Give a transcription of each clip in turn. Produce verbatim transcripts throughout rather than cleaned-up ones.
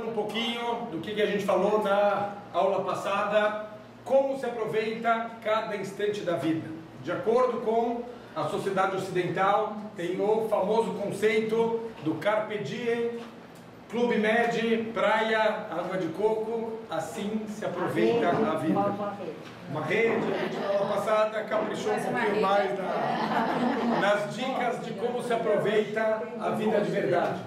um pouquinho do que a gente falou na aula passada, como se aproveita cada instante da vida. De acordo com a sociedade ocidental, tem o famoso conceito do Carpe Diem, Clube Med, praia, água de coco, assim se aproveita a, rede, a vida. Uma rede. Uma rede, a gente na aula passada caprichou um pouquinho mais na, nas dicas de como se aproveita a vida de verdade.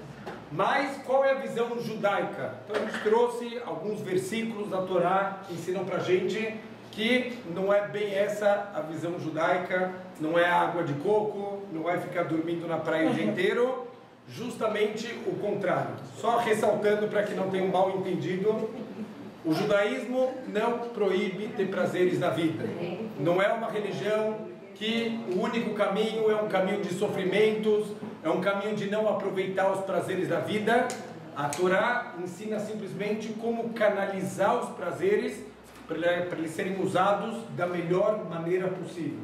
Mas qual é a visão judaica? Então a gente trouxe alguns versículos da Torá que ensinam pra gente que não é bem essa a visão judaica, não é água de coco, não é ficar dormindo na praia o dia inteiro, justamente o contrário. Só ressaltando para que não tenha um mal entendido, o judaísmo não proíbe ter prazeres na vida. Não é uma religião que o único caminho é um caminho de sofrimentos, é um caminho de não aproveitar os prazeres da vida. A Torá ensina simplesmente como canalizar os prazeres para eles serem usados da melhor maneira possível.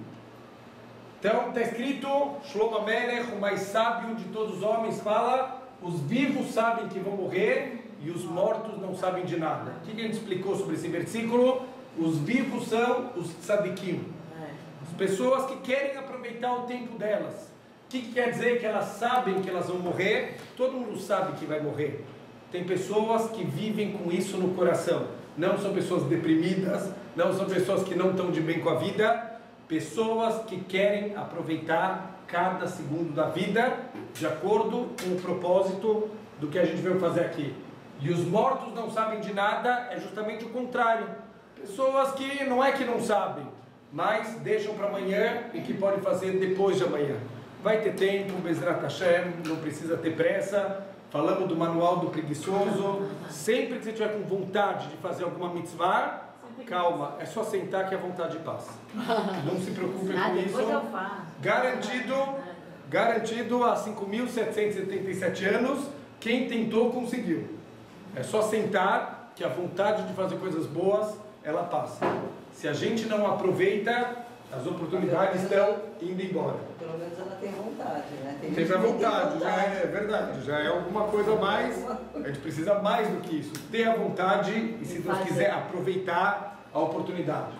Então está escrito, Shlomo Amelech, o mais sábio de todos os homens, fala: os vivos sabem que vão morrer e os mortos não sabem de nada. O que a gente explicou sobre esse versículo? Os vivos são os tzadikim, as pessoas que querem aproveitar o tempo delas. O que, que quer dizer? Que elas sabem que elas vão morrer. Todo mundo sabe que vai morrer. Tem pessoas que vivem com isso no coração. Não são pessoas deprimidas, não são pessoas que não estão de bem com a vida, pessoas que querem aproveitar cada segundo da vida de acordo com o propósito do que a gente veio fazer aqui. E os mortos não sabem de nada, é justamente o contrário. Pessoas que não é que não sabem, mas deixam para amanhã e que podem fazer depois de amanhã. Vai ter tempo, Bezrat Hashem, não precisa ter pressa. Falamos do manual do preguiçoso. Sempre que você tiver com vontade de fazer alguma mitzvah, calma, é só sentar que a vontade passa. Não se preocupe com isso. Garantido, garantido há cinco mil setecentos e setenta e sete anos, quem tentou conseguiu. É só sentar que a vontade de fazer coisas boas, ela passa. Se a gente não aproveita, as oportunidades estão indo embora. Pelo menos ela tem vontade, né? Tem Teve a vontade, já é, é verdade, já é alguma coisa a mais. A gente precisa mais do que isso. Ter a vontade e, se Deus quiser, aproveitar a oportunidade.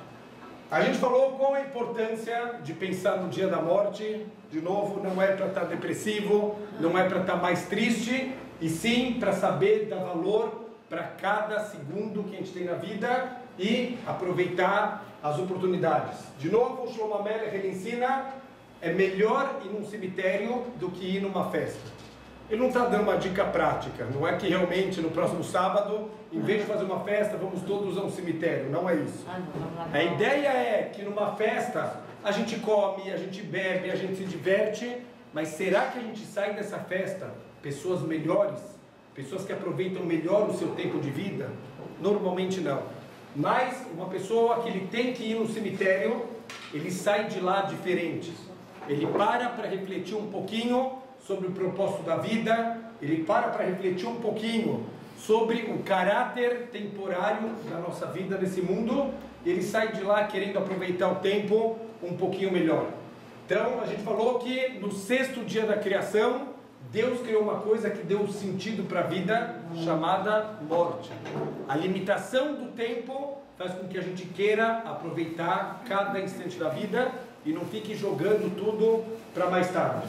A gente falou qual a importância de pensar no dia da morte. De novo, não é para estar depressivo, não é para estar mais triste, e sim para saber dar valor para cada segundo que a gente tem na vida e aproveitar as oportunidades. De novo, o Shlomo Amelech, ele ensina: é melhor ir num cemitério do que ir numa festa. Ele não está dando uma dica prática, não é que realmente no próximo sábado, em vez de fazer uma festa, vamos todos a um cemitério, não é isso. A ideia é que numa festa a gente come, a gente bebe, a gente se diverte, mas será que a gente sai dessa festa pessoas melhores? Pessoas que aproveitam melhor o seu tempo de vida? Normalmente não. Mas uma pessoa que ele tem que ir no cemitério, ele sai de lá diferente. Ele para para refletir um pouquinho sobre o propósito da vida, ele para para refletir um pouquinho sobre o caráter temporário da nossa vida nesse mundo, ele sai de lá querendo aproveitar o tempo um pouquinho melhor. Então a gente falou que no sexto dia da criação, Deus criou uma coisa que deu sentido para a vida, chamada morte. A limitação do tempo faz com que a gente queira aproveitar cada instante da vida e não fique jogando tudo para mais tarde.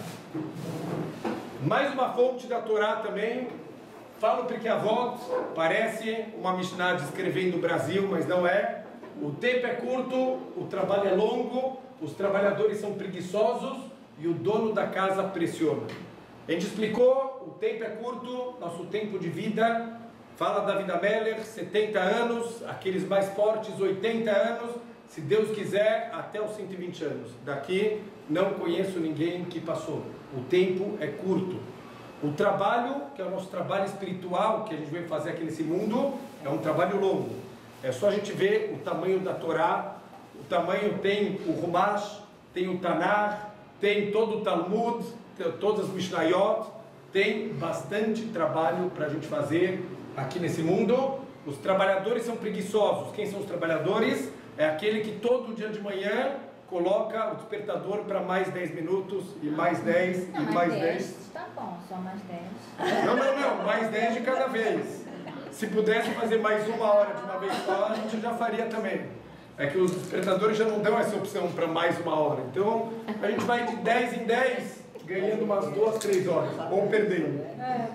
Mais uma fonte da Torá também, fala o Pirkei Avot, parece uma Mishnah descrevendo o Brasil, mas não é. O tempo é curto, o trabalho é longo, os trabalhadores são preguiçosos e o dono da casa pressiona. A gente explicou, o tempo é curto, nosso tempo de vida, fala David Amelech, setenta anos, aqueles mais fortes, oitenta anos, se Deus quiser, até os cento e vinte anos. Daqui, não conheço ninguém que passou. O tempo é curto. O trabalho, que é o nosso trabalho espiritual, que a gente veio fazer aqui nesse mundo, é um trabalho longo. É só a gente ver o tamanho da Torá, o tamanho tem o Rumash, tem o Tanar, tem todo o Talmud, todas as Mishnayot, tem bastante trabalho para a gente fazer aqui nesse mundo. Os trabalhadores são preguiçosos. Quem são os trabalhadores? É aquele que todo dia de manhã coloca o despertador para mais dez minutos, e mais dez, não, e mais dez. Tá bom, só mais dez. Não, não, não, mais dez de cada vez. Se pudesse fazer mais uma hora de uma vez só, a gente já faria também. É que os despertadores já não dão essa opção para mais uma hora. Então, a gente vai de dez em dez, ganhando umas duas, três horas, ou perdendo.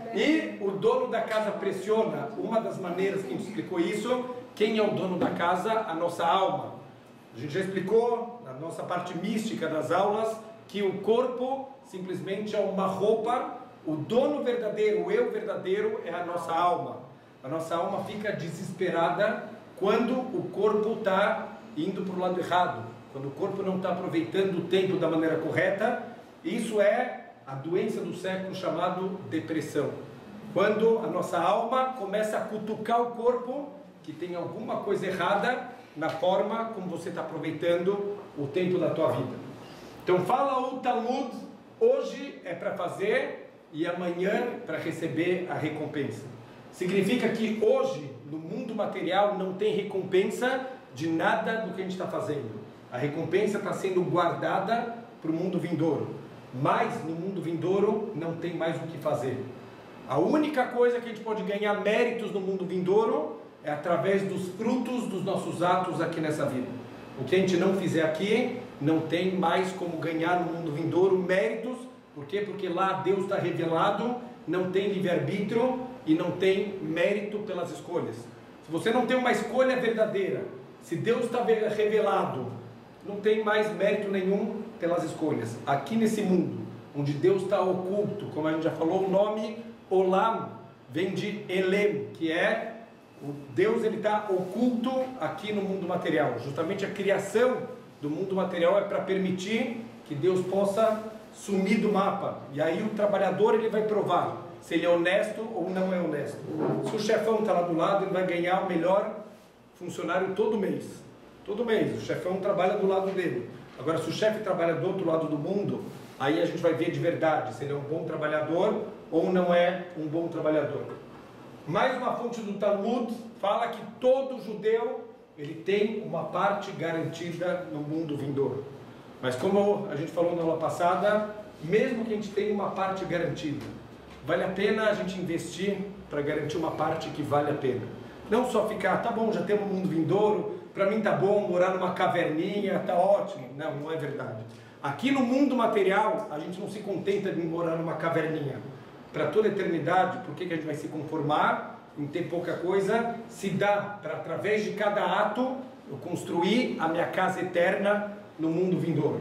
E o dono da casa pressiona. Uma das maneiras que a gente explicou isso, quem é o dono da casa? A nossa alma. A gente já explicou, na nossa parte mística das aulas, que o corpo simplesmente é uma roupa. O dono verdadeiro, o eu verdadeiro, é a nossa alma. A nossa alma fica desesperada quando o corpo está indo para o lado errado, quando o corpo não está aproveitando o tempo da maneira correta. Isso é a doença do século chamado depressão. Quando a nossa alma começa a cutucar o corpo, que tem alguma coisa errada na forma como você está aproveitando o tempo da tua vida. Então fala o Talmud, hoje é para fazer e amanhã para receber a recompensa. Significa que hoje, no mundo material, não tem recompensa de nada do que a gente está fazendo. A recompensa está sendo guardada para o mundo vindouro. Mas no mundo vindouro não tem mais o que fazer. A única coisa que a gente pode ganhar méritos no mundo vindouro é através dos frutos dos nossos atos aqui nessa vida. O que a gente não fizer aqui, não tem mais como ganhar no mundo vindouro méritos. Por quê? Porque lá Deus está revelado, não tem livre-arbítrio e não tem mérito pelas escolhas. Se você não tem uma escolha verdadeira, se Deus está revelado, não tem mais mérito nenhum pelas escolhas. Aqui nesse mundo, onde Deus está oculto, como a gente já falou, o nome Olam vem de Elem, que é o Deus, ele está oculto aqui no mundo material. Justamente a criação do mundo material é para permitir que Deus possa sumir do mapa. E aí o trabalhador ele vai provar se ele é honesto ou não é honesto. Se o chefão está lá do lado, ele vai ganhar o melhor funcionário todo mês. Todo mês, o chefão trabalha do lado dele. Agora, se o chefe trabalha do outro lado do mundo, aí a gente vai ver de verdade se ele é um bom trabalhador ou não é um bom trabalhador. Mais uma fonte do Talmud fala que todo judeu ele tem uma parte garantida no mundo vindouro. Mas como a gente falou na aula passada, mesmo que a gente tenha uma parte garantida, vale a pena a gente investir para garantir uma parte que vale a pena. Não só ficar, tá bom, já temos um mundo vindouro, para mim tá bom morar numa caverninha, tá ótimo. Não, não é verdade. Aqui no mundo material, a gente não se contenta de morar numa caverninha. Para toda a eternidade, por que que a gente vai se conformar em ter pouca coisa? Se dá para, através de cada ato, eu construir a minha casa eterna no mundo vindouro.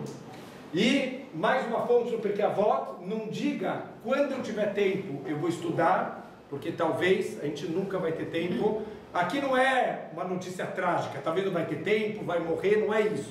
E mais uma fonte do Pirkei Avot, não diga quando eu tiver tempo eu vou estudar, porque talvez a gente nunca vai ter tempo. Aqui não é uma notícia trágica, talvez não vai ter tempo, vai morrer, não é isso.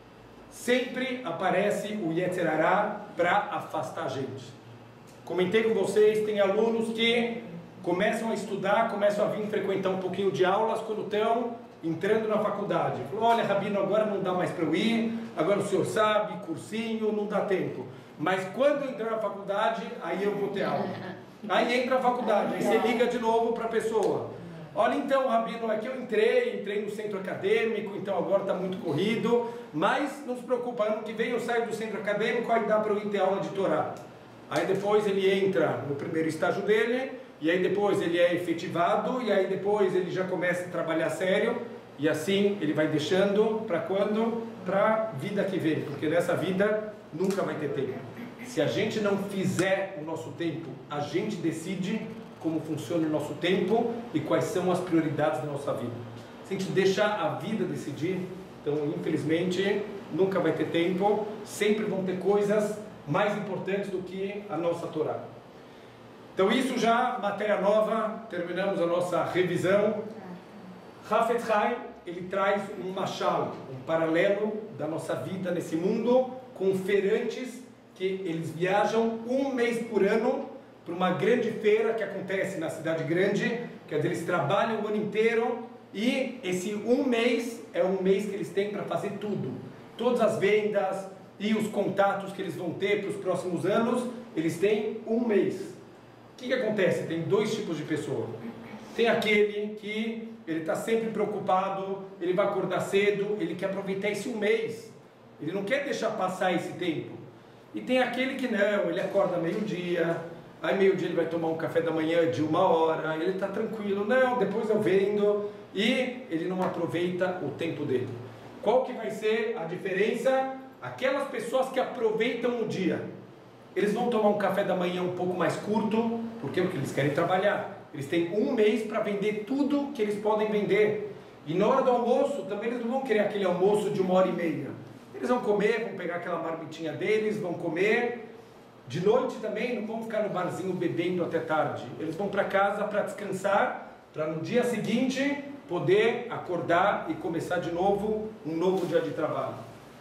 Sempre aparece o Yetzer Hará para afastar a gente. Comentei com vocês, tem alunos que começam a estudar, começam a vir frequentar um pouquinho de aulas quando estão entrando na faculdade. Falou, olha, Rabino, agora não dá mais para eu ir, agora o senhor sabe, cursinho, não dá tempo. Mas quando eu entrar na faculdade, aí eu vou ter aula. Aí entra a faculdade, aí você liga de novo para a pessoa. Olha então, Rabino, é que eu entrei, entrei no centro acadêmico, então agora está muito corrido, mas não se preocupa, ano que vem eu saio do centro acadêmico, aí dá para eu ir ter aula de Torá. Aí depois ele entra no primeiro estágio dele, e aí depois ele é efetivado, e aí depois ele já começa a trabalhar sério, e assim ele vai deixando para quando? Para a vida que vem, porque nessa vida nunca vai ter tempo. Se a gente não fizer o nosso tempo, a gente decide como funciona o nosso tempo e quais são as prioridades da nossa vida. Se a gente deixar a vida decidir, então infelizmente nunca vai ter tempo, sempre vão ter coisas mais importantes do que a nossa Torá. Então isso já, matéria nova, terminamos a nossa revisão. Hafetz Haim, ele traz um machal, um paralelo da nossa vida nesse mundo, com feirantes que eles viajam um mês por ano para uma grande feira que acontece na cidade grande, quer dizer, eles trabalham o ano inteiro e esse um mês é um mês que eles têm para fazer tudo. Todas as vendas e os contatos que eles vão ter para os próximos anos, eles têm um mês. O que que acontece? Tem dois tipos de pessoa. Tem aquele que ele está sempre preocupado, ele vai acordar cedo, ele quer aproveitar esse um mês, ele não quer deixar passar esse tempo. E tem aquele que não, ele acorda meio-dia, Aí meio-dia ele vai tomar um café da manhã de uma hora, ele está tranquilo, não, depois eu vendo, e ele não aproveita o tempo dele. Qual que vai ser a diferença? Aquelas pessoas que aproveitam o dia, eles vão tomar um café da manhã um pouco mais curto, porque porque eles querem trabalhar. Eles têm um mês para vender tudo que eles podem vender. E na hora do almoço, também eles não vão querer aquele almoço de uma hora e meia. Eles vão comer, vão pegar aquela marmitinha deles, vão comer. De noite também não vão ficar no barzinho bebendo até tarde. Eles vão para casa para descansar, para no dia seguinte poder acordar e começar de novo um novo dia de trabalho.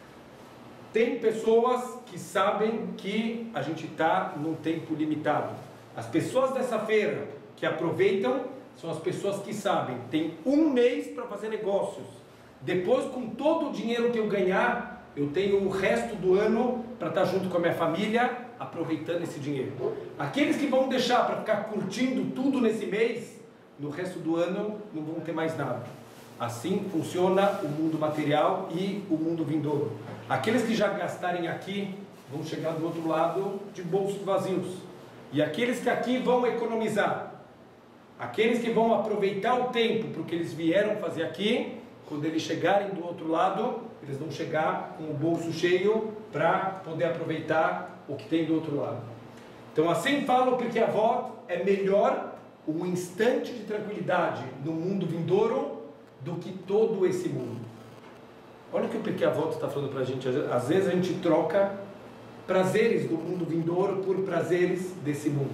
Tem pessoas que sabem que a gente está num tempo limitado. As pessoas dessa feira que aproveitam são as pessoas que sabem, tem um mês para fazer negócios. Depois, com todo o dinheiro que eu ganhar, eu tenho o resto do ano para estar junto com a minha família, aproveitando esse dinheiro. Aqueles que vão deixar para ficar curtindo tudo nesse mês, no resto do ano não vão ter mais nada. Assim funciona o mundo material e o mundo vindouro. Aqueles que já gastarem aqui, vão chegar do outro lado de bolsos vazios. E aqueles que aqui vão economizar, aqueles que vão aproveitar o tempo para o que eles vieram fazer aqui, quando eles chegarem do outro lado, eles vão chegar com o bolso cheio para poder aproveitar o que tem do outro lado. Então assim falo porque a avó é melhor um instante de tranquilidade no mundo vindouro do que todo esse mundo. Olha o que o Pirkei Avot está falando para a gente. Às vezes a gente troca prazeres do mundo vindouro por prazeres desse mundo.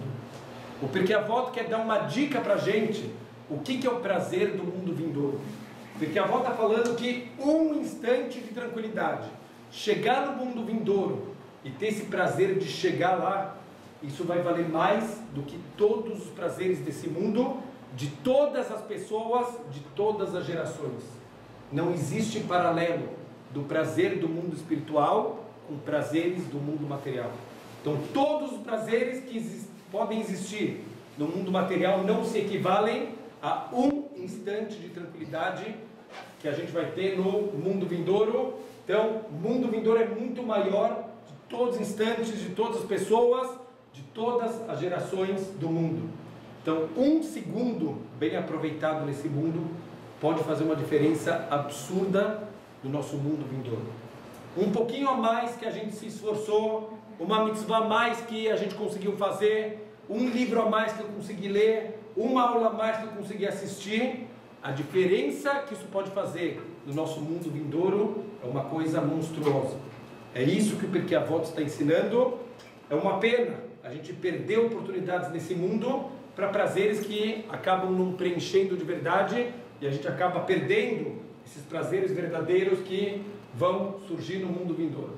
O Pirkei Avot quer dar uma dica para a gente o que, que é o prazer do mundo vindouro. O Pirkei Avot está falando que um instante de tranquilidade, chegar no mundo vindouro e ter esse prazer de chegar lá, isso vai valer mais do que todos os prazeres desse mundo, de todas as pessoas, de todas as gerações. Não existe paralelo do prazer do mundo espiritual com prazeres do mundo material. Então todos os prazeres que exist- podem existir no mundo material não se equivalem a um instante de tranquilidade que a gente vai ter no mundo vindouro. Então o mundo vindouro é muito maior de todos os instantes, de todas as pessoas, de todas as gerações do mundo. Então um segundo bem aproveitado nesse mundo pode fazer uma diferença absurda no nosso mundo vindouro. Um pouquinho a mais que a gente se esforçou, uma mitzvah a mais que a gente conseguiu fazer, um livro a mais que eu consegui ler, uma aula a mais que eu consegui assistir, a diferença que isso pode fazer no nosso mundo vindouro é uma coisa monstruosa. É isso que o Pirkei Avot está ensinando. É uma pena a gente perder oportunidades nesse mundo para prazeres que acabam não preenchendo de verdade, e a gente acaba perdendo esses prazeres verdadeiros que vão surgir no mundo vindouro.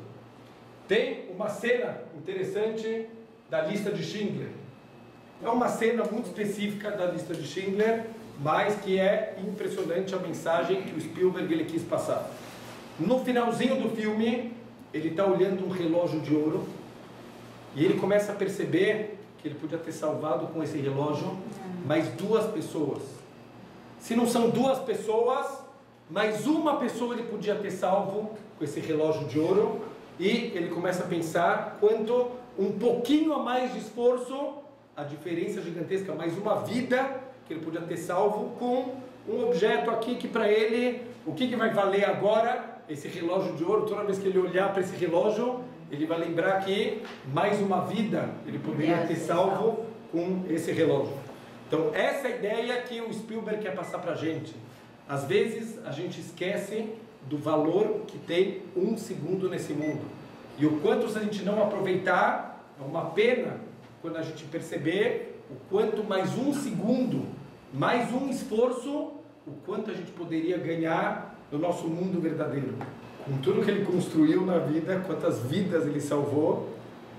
Tem uma cena interessante da lista de Schindler. É uma cena muito específica da lista de Schindler, mas que é impressionante a mensagem que o Spielberg ele quis passar. No finalzinho do filme, ele está olhando um relógio de ouro e ele começa a perceber que ele podia ter salvado com esse relógio mais duas pessoas. Se não são duas pessoas, mais uma pessoa ele podia ter salvo com esse relógio de ouro. E ele começa a pensar quanto um pouquinho a mais de esforço, a diferença gigantesca, mais uma vida que ele podia ter salvo com um objeto aqui que para ele, o que, que vai valer agora? Esse relógio de ouro. Toda vez que ele olhar para esse relógio, ele vai lembrar que mais uma vida ele poderia ter salvo com esse relógio. Então essa é a ideia que o Spielberg quer passar para a gente. Às vezes a gente esquece do valor que tem um segundo nesse mundo. E o quanto se a gente não aproveitar, é uma pena quando a gente perceber o quanto mais um segundo, mais um esforço, o quanto a gente poderia ganhar no nosso mundo verdadeiro. Com tudo que ele construiu na vida, quantas vidas ele salvou,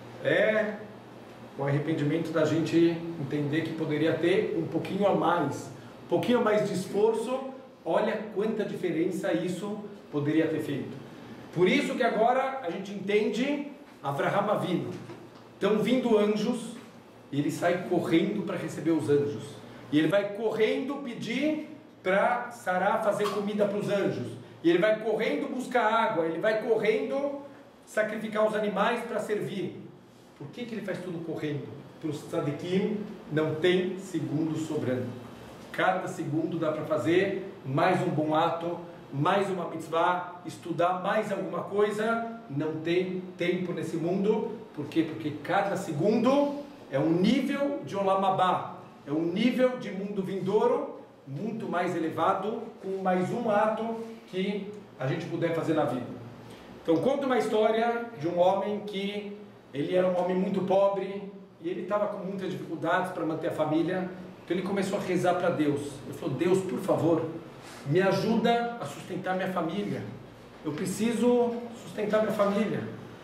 é o arrependimento da gente entender que poderia ter um pouquinho a mais, um pouquinho a mais de esforço. Olha quanta diferença isso poderia ter feito. Por isso que agora a gente entende Avraham Avinu. Estão vindo anjos e ele sai correndo para receber os anjos. E ele vai correndo pedir para Sará fazer comida para os anjos. E ele vai correndo buscar água. Ele vai correndo sacrificar os animais para servir. Por que que ele faz tudo correndo? para os tzadikim, não tem segundo sobrando. Cada segundo dá para fazer mais um bom ato, mais uma mitzvah, estudar mais alguma coisa. Não tem tempo nesse mundo. Por quê? Porque cada segundo é um nível de Olam Haba, é um nível de mundo vindouro muito mais elevado, com mais um ato que a gente puder fazer na vida. Então conta uma história de um homem que ele era um homem muito pobre e ele estava com muitas dificuldades para manter a família. Então ele começou a rezar para Deus. Ele falou: Deus, por favor, me ajuda a sustentar minha família. Eu preciso sustentar minha família.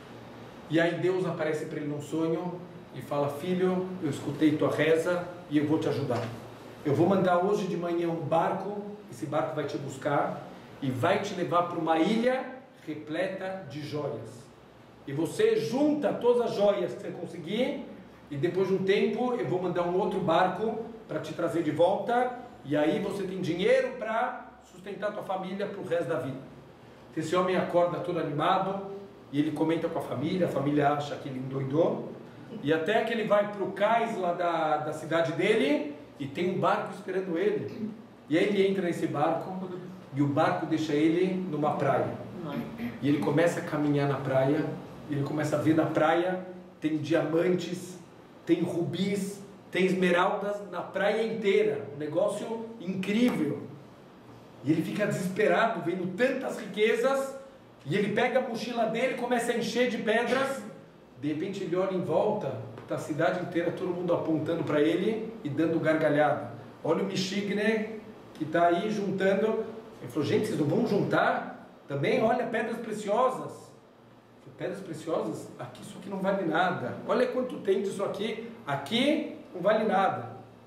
E aí Deus aparece para ele num sonho e fala: filho, eu escutei tua reza e eu vou te ajudar. Eu vou mandar hoje de manhã um barco, esse barco vai te buscar e vai te levar para uma ilha repleta de joias. E você junta todas as joias que você conseguir e depois de um tempo eu vou mandar um outro barco para te trazer de volta e aí você tem dinheiro para sustentar tua família para o resto da vida. Esse homem acorda todo animado e ele comenta com a família, a família acha que ele endoidou e até que ele vai para o cais lá da, da cidade dele e tem um barco esperando ele. E aí ele entra nesse barco e o barco deixa ele numa praia. E ele começa a caminhar na praia, e ele começa a ver na praia, tem diamantes, tem rubis, tem esmeraldas na praia inteira, um negócio incrível. E ele fica desesperado, vendo tantas riquezas, e ele pega a mochila dele, começa a encher de pedras, de repente ele olha em volta, está a cidade inteira, todo mundo apontando para ele e dando gargalhada. Olha o Michigne, que está aí juntando. Ele falou: gente, vocês não vão juntar? Também, olha, pedras preciosas. Pedras preciosas? Aqui, isso aqui não vale nada. Olha quanto tem disso aqui. Aqui não vale nada.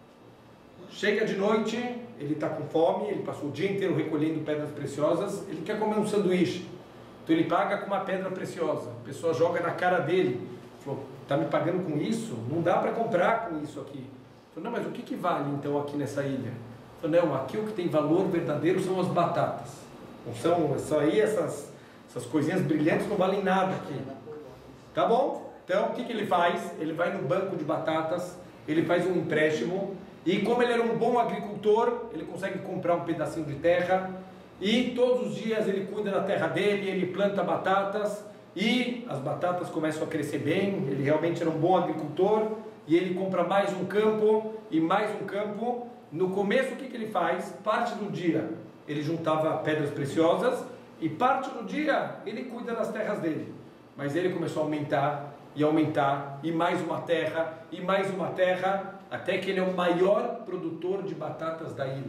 Chega de noite, ele está com fome, ele passou o dia inteiro recolhendo pedras preciosas, ele quer comer um sanduíche. Então ele paga com uma pedra preciosa. A pessoa joga na cara dele. Falou: está me pagando com isso? Não dá para comprar com isso aqui. Falou: não, mas o que, que vale então aqui nessa ilha? Falou: não, aqui o que tem valor verdadeiro são as batatas. Não são, só aí essas, essas coisinhas brilhantes não valem nada aqui. Tá bom? Então o que, que ele faz? Ele vai no banco de batatas, ele faz um empréstimo, e como ele era um bom agricultor, ele consegue comprar um pedacinho de terra, e todos os dias ele cuida da terra dele, ele planta batatas, e as batatas começam a crescer bem. Ele realmente era um bom agricultor, e ele compra mais um campo, e mais um campo. No começo o que, que ele faz? Parte do dia ele juntava pedras preciosas, e parte do dia ele cuida das terras dele. Mas ele começou a aumentar e aumentar, e mais uma terra, e mais uma terra, até que ele é o maior produtor de batatas da ilha.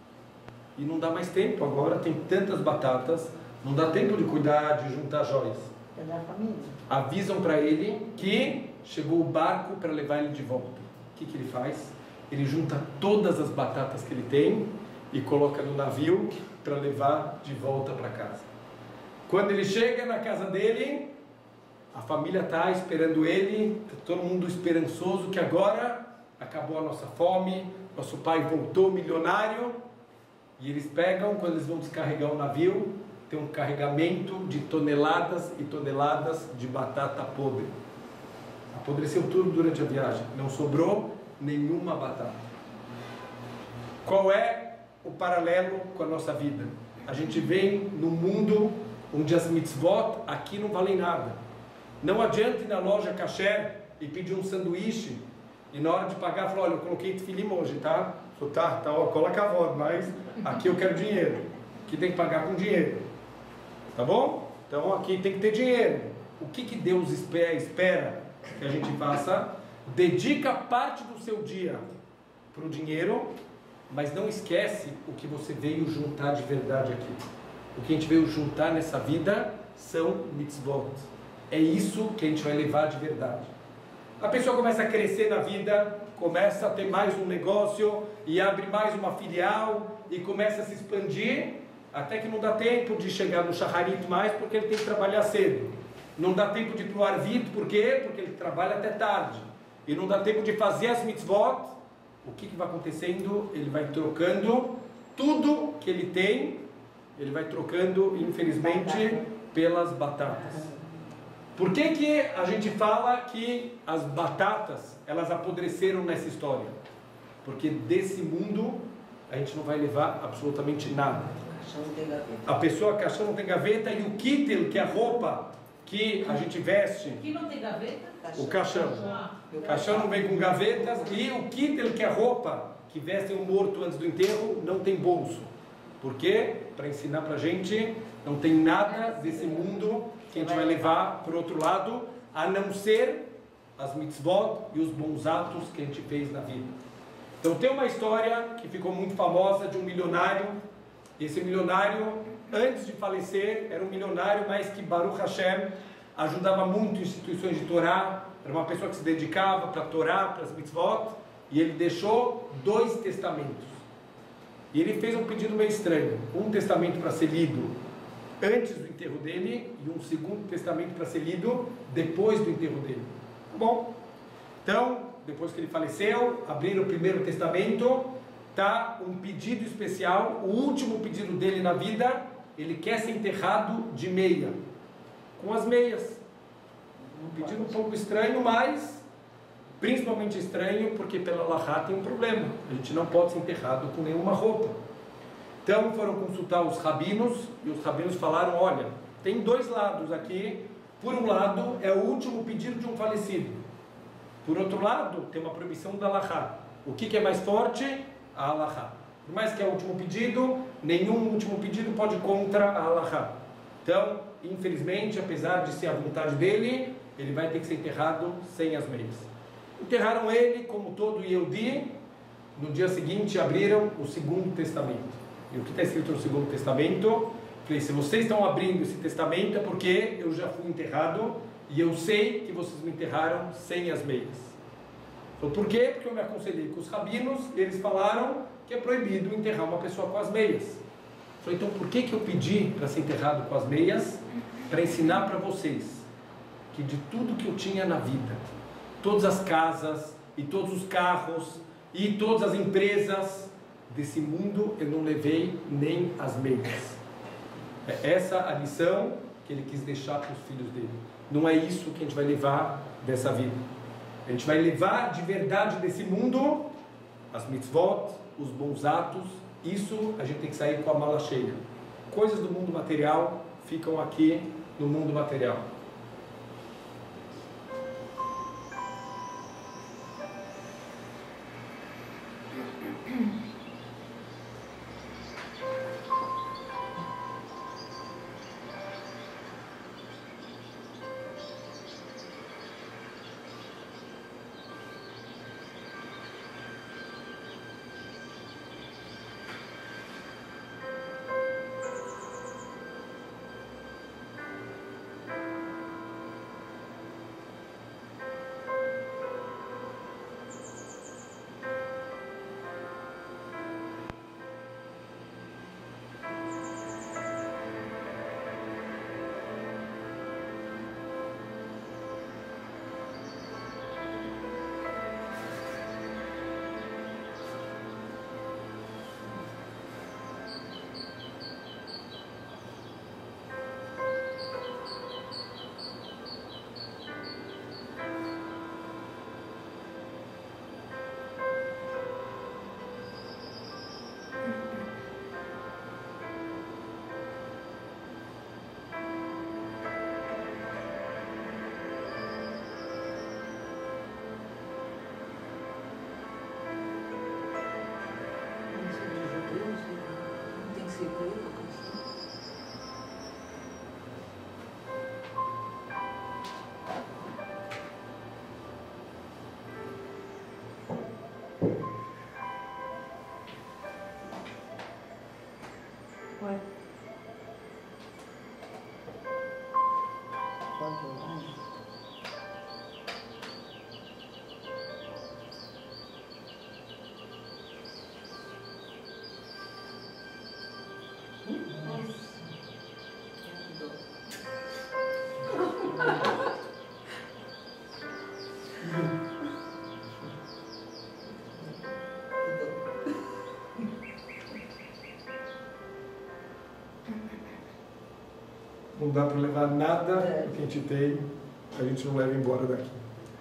E não dá mais tempo, agora tem tantas batatas, não dá tempo de cuidar, de juntar joias. É da família. Avisam para ele que chegou o barco para levar ele de volta. O que, que ele faz? Ele junta todas as batatas que ele tem e coloca no navio para levar de volta para casa. Quando ele chega na casa dele, a família está esperando ele, tá todo mundo esperançoso que agora acabou a nossa fome, nosso pai voltou milionário. E eles pegam, quando eles vão descarregar o navio, tem um carregamento de toneladas e toneladas de batata podre. Apodreceu tudo durante a viagem, não sobrou nenhuma batata. Qual é o paralelo com a nossa vida? A gente vem num mundo onde as mitzvot aqui não valem nada. Não adianta ir na loja kasher e pedir um sanduíche e na hora de pagar falar: olha, eu coloquei tefilim hoje, tá? Falei: tá, tá, ó, coloca a voz, mas aqui eu quero dinheiro. Aqui tem que pagar com dinheiro. Tá bom? Então aqui tem que ter dinheiro. O que, que Deus espera, espera que a gente faça? Dedica parte do seu dia para o dinheiro, mas não esquece o que você veio juntar de verdade aqui. O que a gente veio juntar nessa vida são mitzvot. É isso que a gente vai levar de verdade. A pessoa começa a crescer na vida, começa a ter mais um negócio e abre mais uma filial e começa a se expandir, até que não dá tempo de chegar no shacharit mais, porque ele tem que trabalhar cedo. Não dá tempo de ir para o arvit, por quê? Porque ele trabalha até tarde. E não dá tempo de fazer as mitzvot. O que, que vai acontecendo? Ele vai trocando tudo que ele tem, ele vai trocando, infelizmente, pelas batatas. Por que que a gente fala que as batatas, elas apodreceram nessa história? Porque desse mundo a gente não vai levar absolutamente nada. A pessoa, caixão não tem gaveta, e o kittel, que é a roupa que a gente veste. O que não tem gaveta? O caixão. O caixão não vem com gavetas, e o kittel, que é a roupa que vestem o morto antes do enterro, não tem bolso. Por quê? Para ensinar pra gente, não tem nada desse mundo que a gente vai levar para o outro lado, a não ser as mitzvot e os bons atos que a gente fez na vida. Então tem uma história que ficou muito famosa de um milionário. Esse milionário, antes de falecer, era um milionário, mas que Baruch Hashem ajudava muito instituições de Torá. Era uma pessoa que se dedicava para a Torá, para as mitzvot, e ele deixou dois testamentos. E ele fez um pedido meio estranho: um testamento para ser lido antes do enterro dele e um segundo testamento para ser lido depois do enterro dele. Tá bom? Então, depois que ele faleceu, abriram o primeiro testamento, tá um pedido especial, o último pedido dele na vida. Ele quer ser enterrado de meia, com as meias. Um pedido um pouco estranho, mas principalmente estranho porque pela Halachá tem um problema: a gente não pode ser enterrado com nenhuma roupa. Então foram consultar os rabinos, e os rabinos falaram: olha, tem dois lados aqui. Por um lado é o último pedido de um falecido, por outro lado tem uma proibição da Halachá. O que, que é mais forte? A Halachá. Por mais que é o último pedido, nenhum último pedido pode ir contra a Halachá. Então, infelizmente, apesar de ser a vontade dele, ele vai ter que ser enterrado sem as meias. Enterraram ele como todo Yehudi. No dia seguinte abriram o segundo testamento. E o que está escrito no segundo testamento? Falei: se vocês estão abrindo esse testamento é porque eu já fui enterrado e eu sei que vocês me enterraram sem as meias. Falei: por quê? Porque eu me aconselhei com os rabinos e eles falaram que é proibido enterrar uma pessoa com as meias. Falei: então por que que eu pedi para ser enterrado com as meias? Para ensinar para vocês que de tudo que eu tinha na vida, todas as casas e todos os carros e todas as empresas desse mundo, eu não levei nem as meias. É essa a lição que ele quis deixar para os filhos dele. Não é isso que a gente vai levar dessa vida. A gente vai levar de verdade desse mundo as mitzvot, os bons atos. Isso a gente tem que sair com a mala cheia. Coisas do mundo material ficam aqui no mundo material. Não dá para levar nada É. do que a gente tem a gente não leva embora daqui.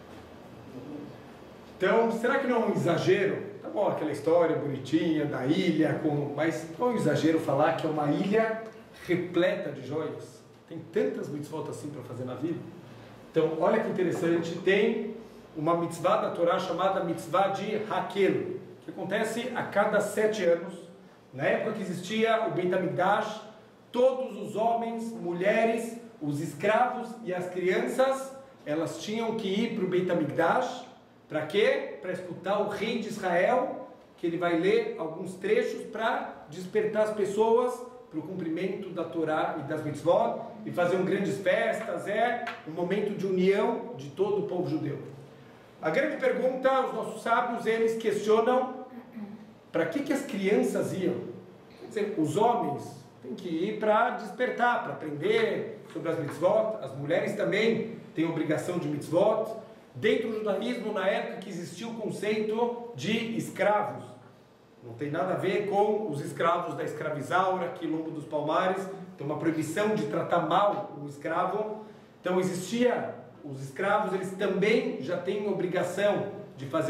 Então, será que não é um exagero? Tá bom, aquela história bonitinha da ilha, com... mas não é um exagero falar que é uma ilha repleta de joias? Tem tantas mitzvot assim para fazer na vida. Então, olha que interessante, tem uma mitzvah da Torá chamada mitzvah de Hakel, que acontece a cada sete anos. Na época que existia o Beit HaMikdash, todos os homens, mulheres, os escravos e as crianças, elas tinham que ir para o Beit HaMikdash. Para quê? Para escutar o rei de Israel, que ele vai ler alguns trechos para despertar as pessoas para o cumprimento da Torá e das mitzvot, e fazer um grandes festas, é um momento de união de todo o povo judeu. A grande pergunta, os nossos sábios, eles questionam, para que que as crianças iam? Quer dizer, os homens têm que ir para despertar, para aprender sobre as mitzvot, as mulheres também têm obrigação de mitzvot. Dentro do judaísmo, na época que existia o conceito de escravos, não tem nada a ver com os escravos da escravizaura, quilombo dos Palmares, tem uma proibição de tratar mal o escravo. Então existia, os escravos, eles também já têm obrigação de fazer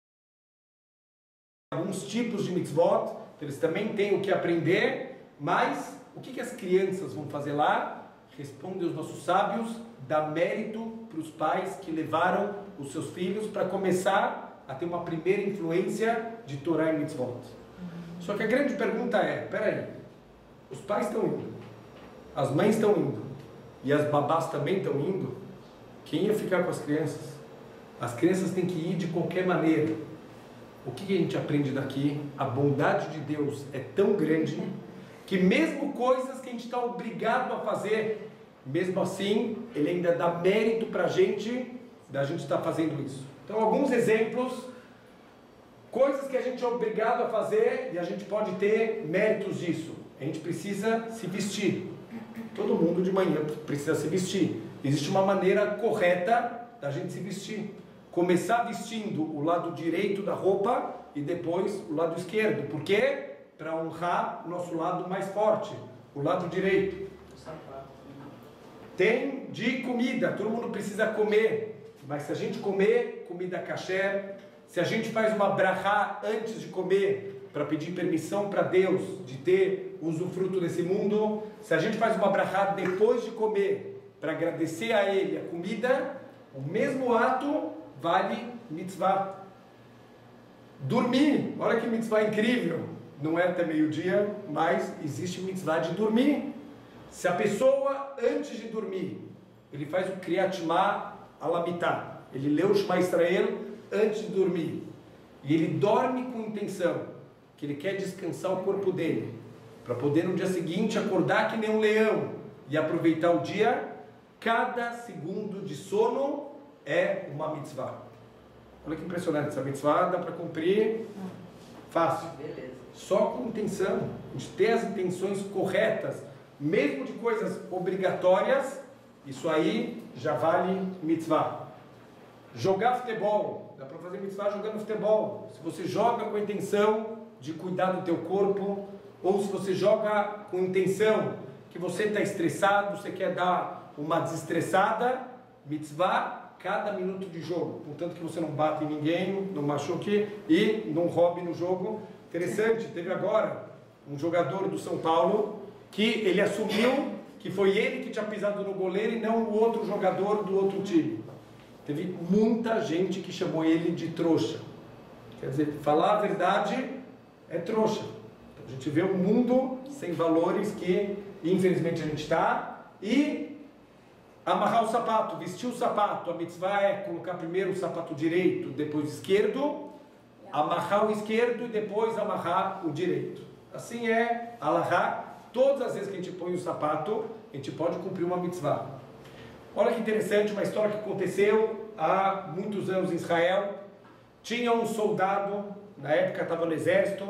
alguns tipos de mitzvot, então eles também têm o que aprender, mas o que que as crianças vão fazer lá? Respondem os nossos sábios, dá mérito para os pais que levaram os seus filhos para começar a ter uma primeira influência de Torá e mitzvot. Só que a grande pergunta é, peraí, os pais estão indo, as mães estão indo, e as babás também estão indo, quem ia ficar com as crianças? As crianças têm que ir de qualquer maneira. O que a gente aprende daqui? A bondade de Deus é tão grande, que mesmo coisas que a gente está obrigado a fazer, mesmo assim, Ele ainda dá mérito para a gente, da gente estar fazendo isso. Então, alguns exemplos, coisas que a gente é obrigado a fazer e a gente pode ter méritos disso. A gente precisa se vestir. Todo mundo de manhã precisa se vestir. Existe uma maneira correta da gente se vestir. Começar vestindo o lado direito da roupa e depois o lado esquerdo. Por quê? Para honrar o nosso lado mais forte, o lado direito. Tem de comida, todo mundo precisa comer, mas se a gente comer comida kasher, se a gente faz uma brachá antes de comer, para pedir permissão para Deus de ter usufruto desse mundo, se a gente faz uma brachá depois de comer, para agradecer a Ele a comida, o mesmo ato vale mitzvah. Dormir, olha que mitzvah incrível, não é até meio-dia, mas existe mitzvah de dormir. Se a pessoa, antes de dormir, ele faz o Kriyat Shema Alamitá, ele lê o Shema Israel antes de dormir, e ele dorme com intenção, que ele quer descansar o corpo dele, para poder no dia seguinte acordar que nem um leão, e aproveitar o dia, cada segundo de sono é uma mitzvah. Olha que impressionante, essa mitzvah dá para cumprir fácil, só com intenção, de ter as intenções corretas, mesmo de coisas obrigatórias, isso aí já vale mitzvah. Jogar futebol, dá para fazer mitzvah jogando futebol. Se você joga com a intenção de cuidar do teu corpo, ou se você joga com a intenção que você está estressado, você quer dar uma desestressada, mitzvah cada minuto de jogo, contanto que você não bate em ninguém, não machuque e não roube no jogo. Interessante, teve agora um jogador do São Paulo que ele assumiu que foi ele que tinha pisado no goleiro e não o outro jogador do outro time. Teve muita gente que chamou ele de trouxa. Quer dizer, falar a verdade é trouxa. Então, a gente vê um mundo sem valores que, infelizmente, a gente está. E amarrar o sapato, vestir o sapato. A mitzvah é colocar primeiro o sapato direito, depois o esquerdo. Amarrar o esquerdo e depois amarrar o direito. Assim é alahá. Todas as vezes que a gente põe o sapato, a gente pode cumprir uma mitzvah. Olha que interessante, uma história que aconteceu há muitos anos em Israel. Tinha um soldado, na época estava no exército,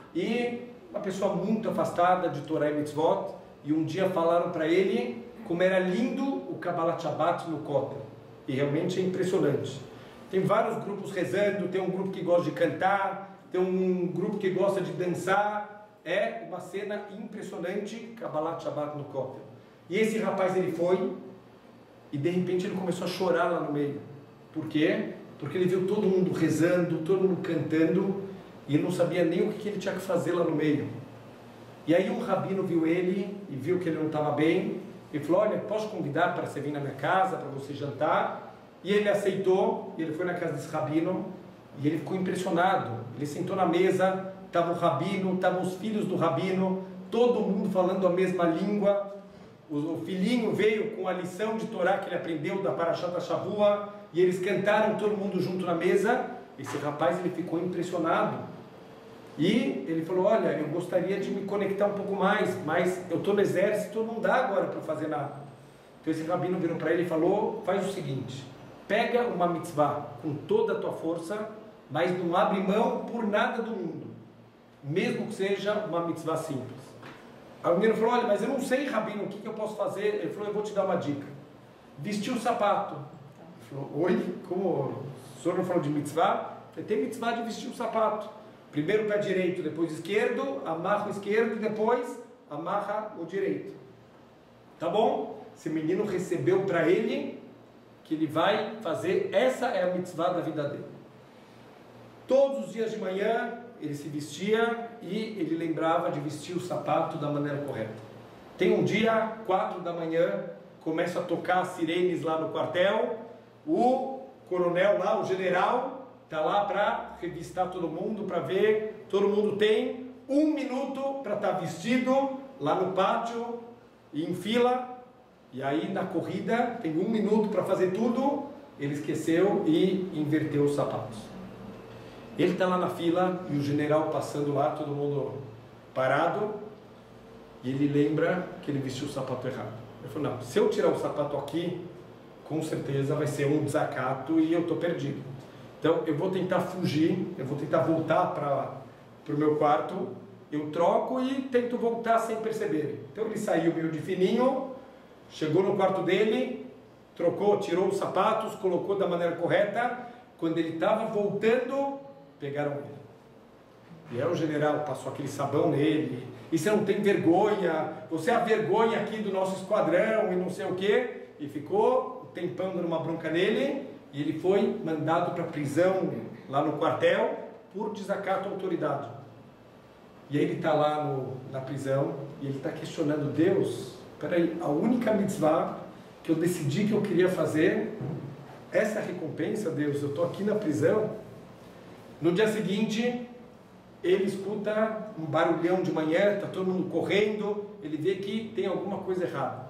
e uma pessoa muito afastada de Torá e mitzvot, e um dia falaram para ele como era lindo o Kabbalat Shabbat no Kotel. E realmente é impressionante. Tem vários grupos rezando, tem um grupo que gosta de cantar, tem um grupo que gosta de dançar. É uma cena impressionante, Kabbalat Shabbat no Kotel. E esse rapaz, ele foi, e de repente ele começou a chorar lá no meio. Por quê? Porque ele viu todo mundo rezando, todo mundo cantando, e ele não sabia nem o que ele tinha que fazer lá no meio. E aí um rabino viu ele e viu que ele não estava bem, e falou: olha, posso convidar para você vir na minha casa, para você jantar? E ele aceitou, e ele foi na casa desse rabino, e ele ficou impressionado. Ele sentou na mesa, estava o rabino, estavam os filhos do rabino, todo mundo falando a mesma língua. O filhinho veio com a lição de Torá que ele aprendeu da Parashat Shavua, e eles cantaram todo mundo junto na mesa. Esse rapaz, ele ficou impressionado, e ele falou: olha, eu gostaria de me conectar um pouco mais, mas eu estou no exército, não dá agora para fazer nada. Então esse rabino virou para ele e falou: faz o seguinte, pega uma mitzvah com toda a tua força, mas não abre mão por nada do mundo, mesmo que seja uma mitzvah simples. Aí o menino falou: olha, mas eu não sei, rabino, o que, que eu posso fazer? Ele falou: eu vou te dar uma dica. Vestir o sapato. Ele falou: oi, como o senhor não falou de mitzvah? Ele tem mitzvah de vestir o sapato. Primeiro o pé direito, depois esquerdo, amarra o esquerdo e depois amarra o direito. Tá bom? Esse menino recebeu para ele que ele vai fazer, essa é a mitzvah da vida dele. Todos os dias de manhã ele se vestia e ele lembrava de vestir o sapato da maneira correta. Tem um dia, quatro da manhã, começa a tocar as sirenes lá no quartel, o coronel lá, o general, está lá para revistar todo mundo, para ver, todo mundo tem um minuto para estar vestido lá no pátio, em fila, e aí na corrida tem um minuto para fazer tudo. Ele esqueceu e inverteu os sapatos. Ele está lá na fila e o general passando lá, todo mundo parado, e ele lembra que ele vestiu o sapato errado. Ele falou: não, se eu tirar o sapato aqui, com certeza vai ser um desacato e eu estou perdido. Então eu vou tentar fugir, eu vou tentar voltar para o meu quarto, eu troco e tento voltar sem perceber. Então ele saiu meio de fininho, chegou no quarto dele, trocou, tirou os sapatos, colocou da maneira correta. Quando ele estava voltando, pegaram ele. E aí o general passou aquele sabão nele: e você não tem vergonha, você é a vergonha aqui do nosso esquadrão e não sei o que. E ficou um tempão dando uma bronca nele, e ele foi mandado para a prisão lá no quartel por desacato à autoridade. E aí ele está lá no, na prisão e ele está questionando: Deus, peraí, a única mitzvah que eu decidi que eu queria fazer, essa recompensa, Deus, eu estou aqui na prisão. No dia seguinte, ele escuta um barulhão de manhã, está todo mundo correndo, ele vê que tem alguma coisa errada.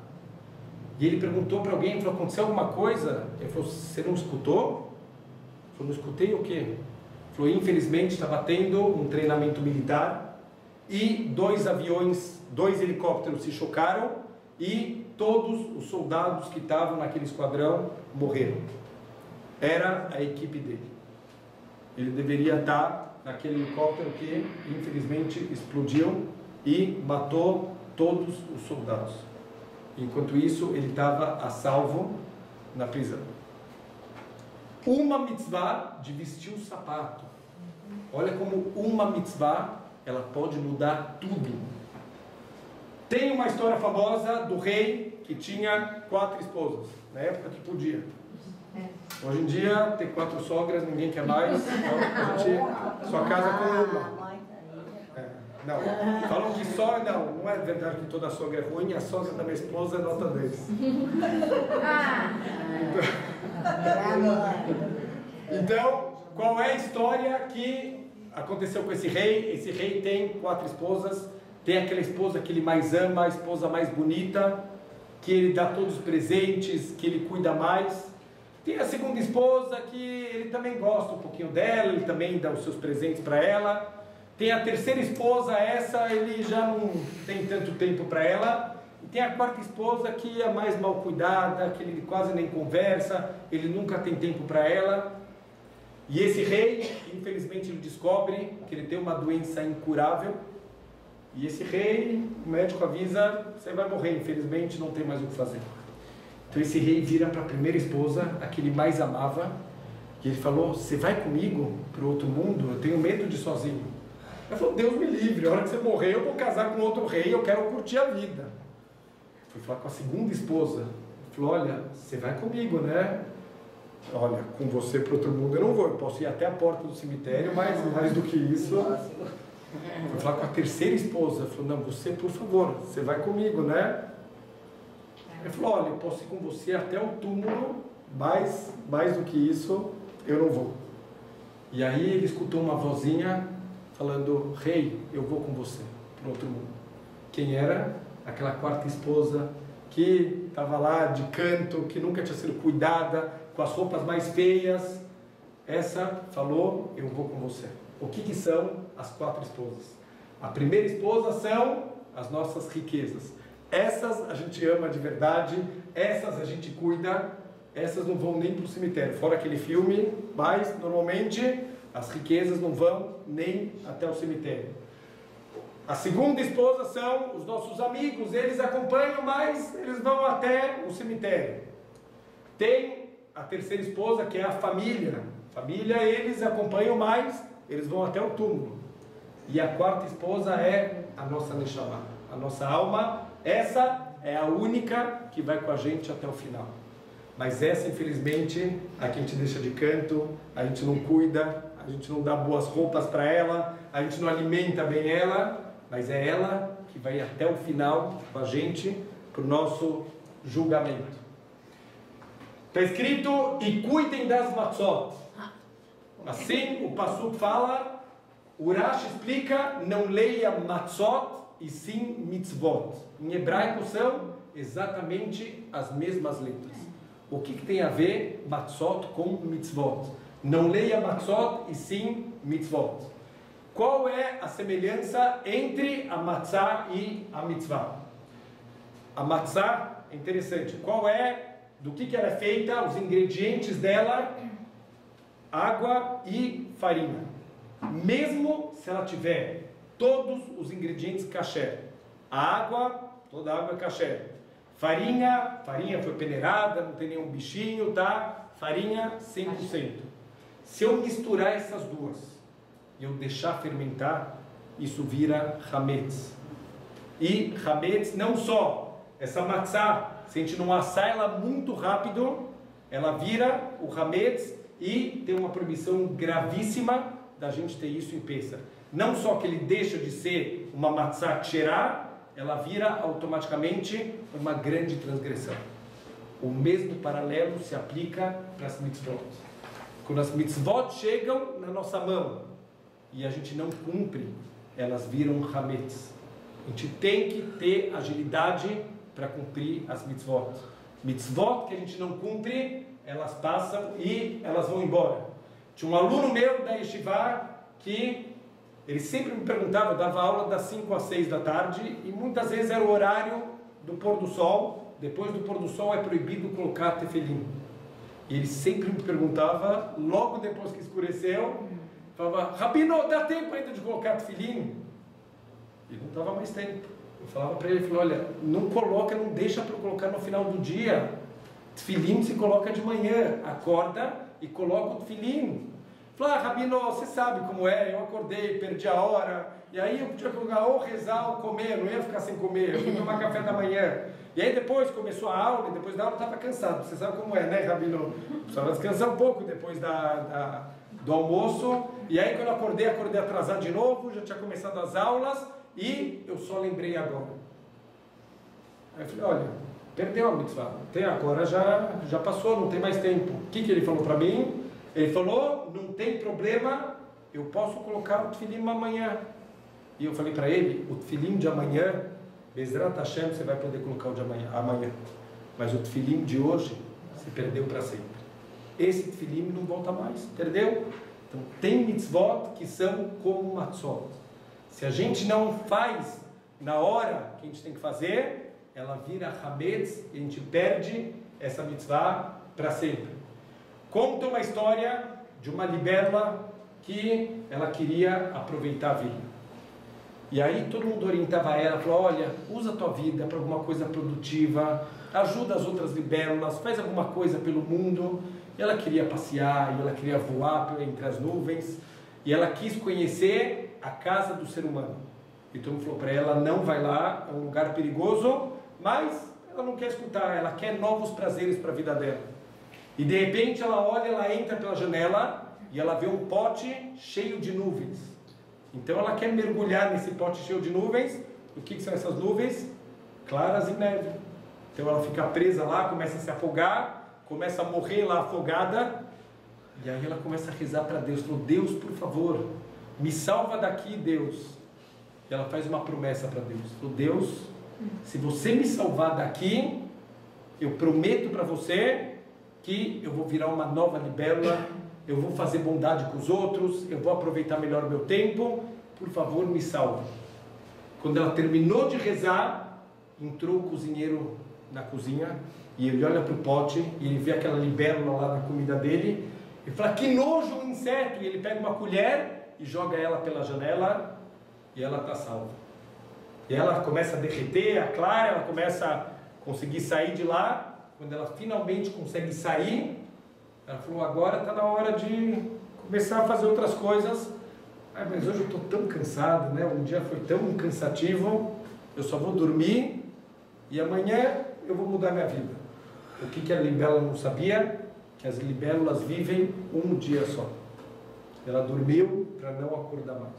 E ele perguntou para alguém, falou: aconteceu alguma coisa? Ele falou: você não escutou? Ele falou: não escutei o quê? Ele falou: infelizmente estava tendo um treinamento militar e dois aviões, dois helicópteros se chocaram e todos os soldados que estavam naquele esquadrão morreram. Era a equipe dele. Ele deveria estar naquele helicóptero que infelizmente explodiu e matou todos os soldados. Enquanto isso, ele estava a salvo na prisão. Uma mitzvah de vestir o sapato. Olha como uma mitzvah, ela pode mudar tudo. Tem uma história famosa do rei que tinha quatro esposas, na época que podia. Hoje em dia, ter quatro sogras, ninguém quer mais. Então, a gente só casa com uma. É, não, falam que só, não, não é verdade que toda sogra é ruim, a sogra da minha esposa é nota dez. Então, qual é a história que aconteceu com esse rei? Esse rei tem quatro esposas, tem aquela esposa que ele mais ama, a esposa mais bonita, que ele dá todos os presentes, que ele cuida mais. Tem a segunda esposa que ele também gosta um pouquinho dela, ele também dá os seus presentes para ela. Tem a terceira esposa, essa ele já não tem tanto tempo para ela. E tem a quarta esposa que é mais mal cuidada, que ele quase nem conversa, ele nunca tem tempo para ela. E esse rei, infelizmente, ele descobre que ele tem uma doença incurável. E esse rei, o médico avisa: você vai morrer, infelizmente, não tem mais o que fazer. Então esse rei vira para a primeira esposa, a que ele mais amava, e ele falou: você vai comigo para o outro mundo? Eu tenho medo de ir sozinho. Ela falou: Deus me livre, a hora que você morrer eu vou casar com outro rei, eu quero curtir a vida. Fui falar com a segunda esposa, falou, olha, você vai comigo, né? Olha, com você para outro mundo eu não vou, eu posso ir até a porta do cemitério, mas mais do que isso... Foi falar com a terceira esposa, falou, não, você, por favor, você vai comigo, né? Ele falou, olha, eu posso ir com você até o túmulo, mas mais do que isso, eu não vou. E aí ele escutou uma vozinha falando, rei, eu vou com você para o outro mundo. Quem era? Aquela quarta esposa que estava lá de canto, que nunca tinha sido cuidada, com as roupas mais feias. Essa falou, eu vou com você. O que que são as quatro esposas? A primeira esposa são as nossas riquezas. Essas a gente ama de verdade, essas a gente cuida, essas não vão nem para o cemitério. Fora aquele filme, mas normalmente as riquezas não vão nem até o cemitério. A segunda esposa são os nossos amigos, eles acompanham, mas eles vão até o cemitério. Tem a terceira esposa, que é a família. Família, eles acompanham mais, eles vão até o túmulo. E a quarta esposa é a nossa Neshama, a nossa alma. Essa é a única que vai com a gente até o final. Mas essa, infelizmente, a que a gente deixa de canto, a gente não cuida, a gente não dá boas roupas para ela, a gente não alimenta bem ela, mas é ela que vai até o final com a gente para o nosso julgamento. Está escrito, e cuidem das matzot. Assim o Passuco fala, o Rashi explica, não leia matzot e sim mitzvot. Em hebraico são exatamente as mesmas letras. O que, que tem a ver matzot com mitzvot? Não leia matzot e sim mitzvot. Qual é a semelhança entre a matzah e a mitzvah? A matzah é interessante. Qual é, do que, que ela é feita, os ingredientes dela? Água e farinha. Mesmo se ela tiver todos os ingredientes kasher. A água, toda a água é kasher. Farinha, farinha foi peneirada, não tem nenhum bichinho, tá? Farinha cem por cento. Se eu misturar essas duas e eu deixar fermentar, isso vira hametz. E hametz não só, essa matzah, se a gente não assar ela muito rápido, ela vira o hametz e tem uma proibição gravíssima da gente ter isso em Pesach. Não só que ele deixa de ser uma matzah ksherá, ela vira automaticamente uma grande transgressão. O mesmo paralelo se aplica para as mitzvot. Quando as mitzvot chegam na nossa mão e a gente não cumpre, elas viram hametz. A gente tem que ter agilidade para cumprir as mitzvot. Mitzvot que a gente não cumpre, elas passam e elas vão embora. Tinha um aluno meu da Yeshiva que ele sempre me perguntava, eu dava aula das cinco às seis da tarde e muitas vezes era o horário do pôr do sol. Depois do pôr do sol é proibido colocar tefilim. E ele sempre me perguntava, logo depois que escureceu, falava, Rabino, dá tempo ainda de colocar tefilim? E não dava mais tempo. Eu falava para ele, ele falou, olha, não coloca, não deixa para colocar no final do dia. Tefilim se coloca de manhã, acorda e coloca o tefilim. Falei, ah, Rabino, você sabe como é, eu acordei, perdi a hora, e aí eu podia colocar ou rezar ou comer, eu não ia ficar sem comer, eu ia tomar café da manhã. E aí depois começou a aula, e depois da aula eu estava cansado, você sabe como é, né, Rabino? Precisava descansar um pouco depois da, da, do almoço, e aí quando eu acordei, acordei atrasado de novo, já tinha começado as aulas, e eu só lembrei agora. Aí eu falei, olha, perdeu a mitzvah, até agora já, já passou, não tem mais tempo. O que, que ele falou para mim? Ele falou, não tem problema, eu posso colocar o tefilim amanhã. E eu falei para ele, o tefilim de amanhã, Bezrat Hashem, você vai poder colocar o de amanhã, amanhã. Mas o tefilim de hoje, você perdeu para sempre. Esse tefilim não volta mais, perdeu? Então tem mitzvot que são como matzot. Se a gente não faz na hora que a gente tem que fazer, ela vira hametz e a gente perde essa mitzvah para sempre. Conta uma história de uma libélula que ela queria aproveitar a vida. E aí todo mundo orientava ela, falou, olha, usa a tua vida para alguma coisa produtiva, ajuda as outras libélulas, faz alguma coisa pelo mundo. E ela queria passear, e ela queria voar entre as nuvens, e ela quis conhecer a casa do ser humano. E todo mundo falou para ela, não vai lá, é um lugar perigoso, mas ela não quer escutar, ela quer novos prazeres para a vida dela. E de repente ela olha, ela entra pela janela e ela vê um pote cheio de nuvens. Então ela quer mergulhar nesse pote cheio de nuvens. O que, que são essas nuvens? Claras e neve. Então ela fica presa lá, começa a se afogar, começa a morrer lá afogada. E aí ela começa a rezar para Deus, falou, Deus, por favor, me salva daqui, Deus. E ela faz uma promessa para Deus, falou, Deus, se você me salvar daqui, eu prometo para você que eu vou virar uma nova libélula, eu vou fazer bondade com os outros, eu vou aproveitar melhor o meu tempo, por favor, me salve. Quando ela terminou de rezar, entrou o cozinheiro na cozinha, e ele olha para o pote, e ele vê aquela libélula lá na comida dele, e fala, que nojo, um inseto, e ele pega uma colher, e joga ela pela janela, e ela está salva. E ela começa a derreter, a Clara, ela começa a conseguir sair de lá. Quando ela finalmente consegue sair, ela falou, agora está na hora de começar a fazer outras coisas. Ah, mas hoje eu estou tão cansado, né? Um dia foi tão cansativo, eu só vou dormir e amanhã eu vou mudar minha vida. O que, que a libélula não sabia? Que as libélulas vivem um dia só. Ela dormiu para não acordar mais.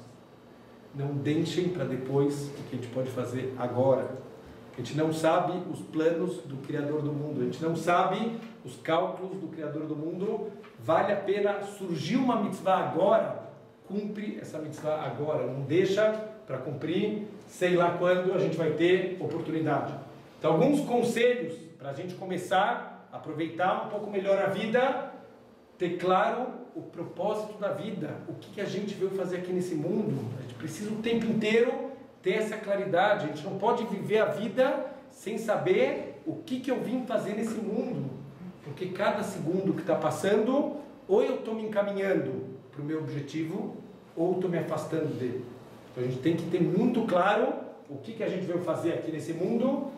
Não deixem para depois o que a gente pode fazer agora. A gente não sabe os planos do Criador do mundo, a gente não sabe os cálculos do Criador do mundo. Vale a pena, surgiu uma mitzvah agora, cumpre essa mitzvah agora, não deixa para cumprir, sei lá quando a gente vai ter oportunidade. Então, alguns conselhos para a gente começar a aproveitar um pouco melhor a vida, ter claro o propósito da vida, o que, que a gente veio fazer aqui nesse mundo. A gente precisa o tempo inteiro ter essa claridade, a gente não pode viver a vida sem saber o que, que eu vim fazer nesse mundo, porque cada segundo que está passando, ou eu estou me encaminhando para o meu objetivo, ou estou me afastando dele. Então a gente tem que ter muito claro o que, que a gente veio fazer aqui nesse mundo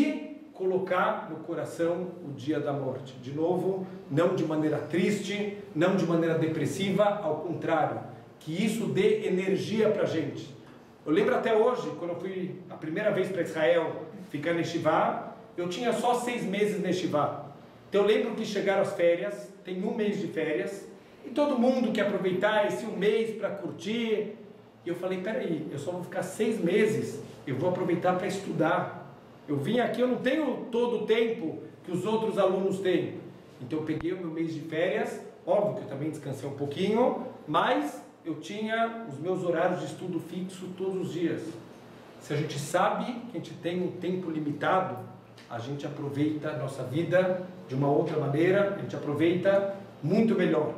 e colocar no coração o dia da morte. De novo, não de maneira triste, não de maneira depressiva, ao contrário, que isso dê energia para a gente. Eu lembro até hoje, quando eu fui a primeira vez para Israel, ficar em Yeshiva, eu tinha só seis meses na Yeshiva. Então eu lembro que chegaram as férias, tem um mês de férias, e todo mundo quer aproveitar esse um mês para curtir. E eu falei, peraí, eu só vou ficar seis meses, eu vou aproveitar para estudar. Eu vim aqui, eu não tenho todo o tempo que os outros alunos têm. Então eu peguei o meu mês de férias, óbvio que eu também descansei um pouquinho, mas eu tinha os meus horários de estudo fixo todos os dias. Se a gente sabe que a gente tem um tempo limitado, a gente aproveita a nossa vida de uma outra maneira, a gente aproveita muito melhor.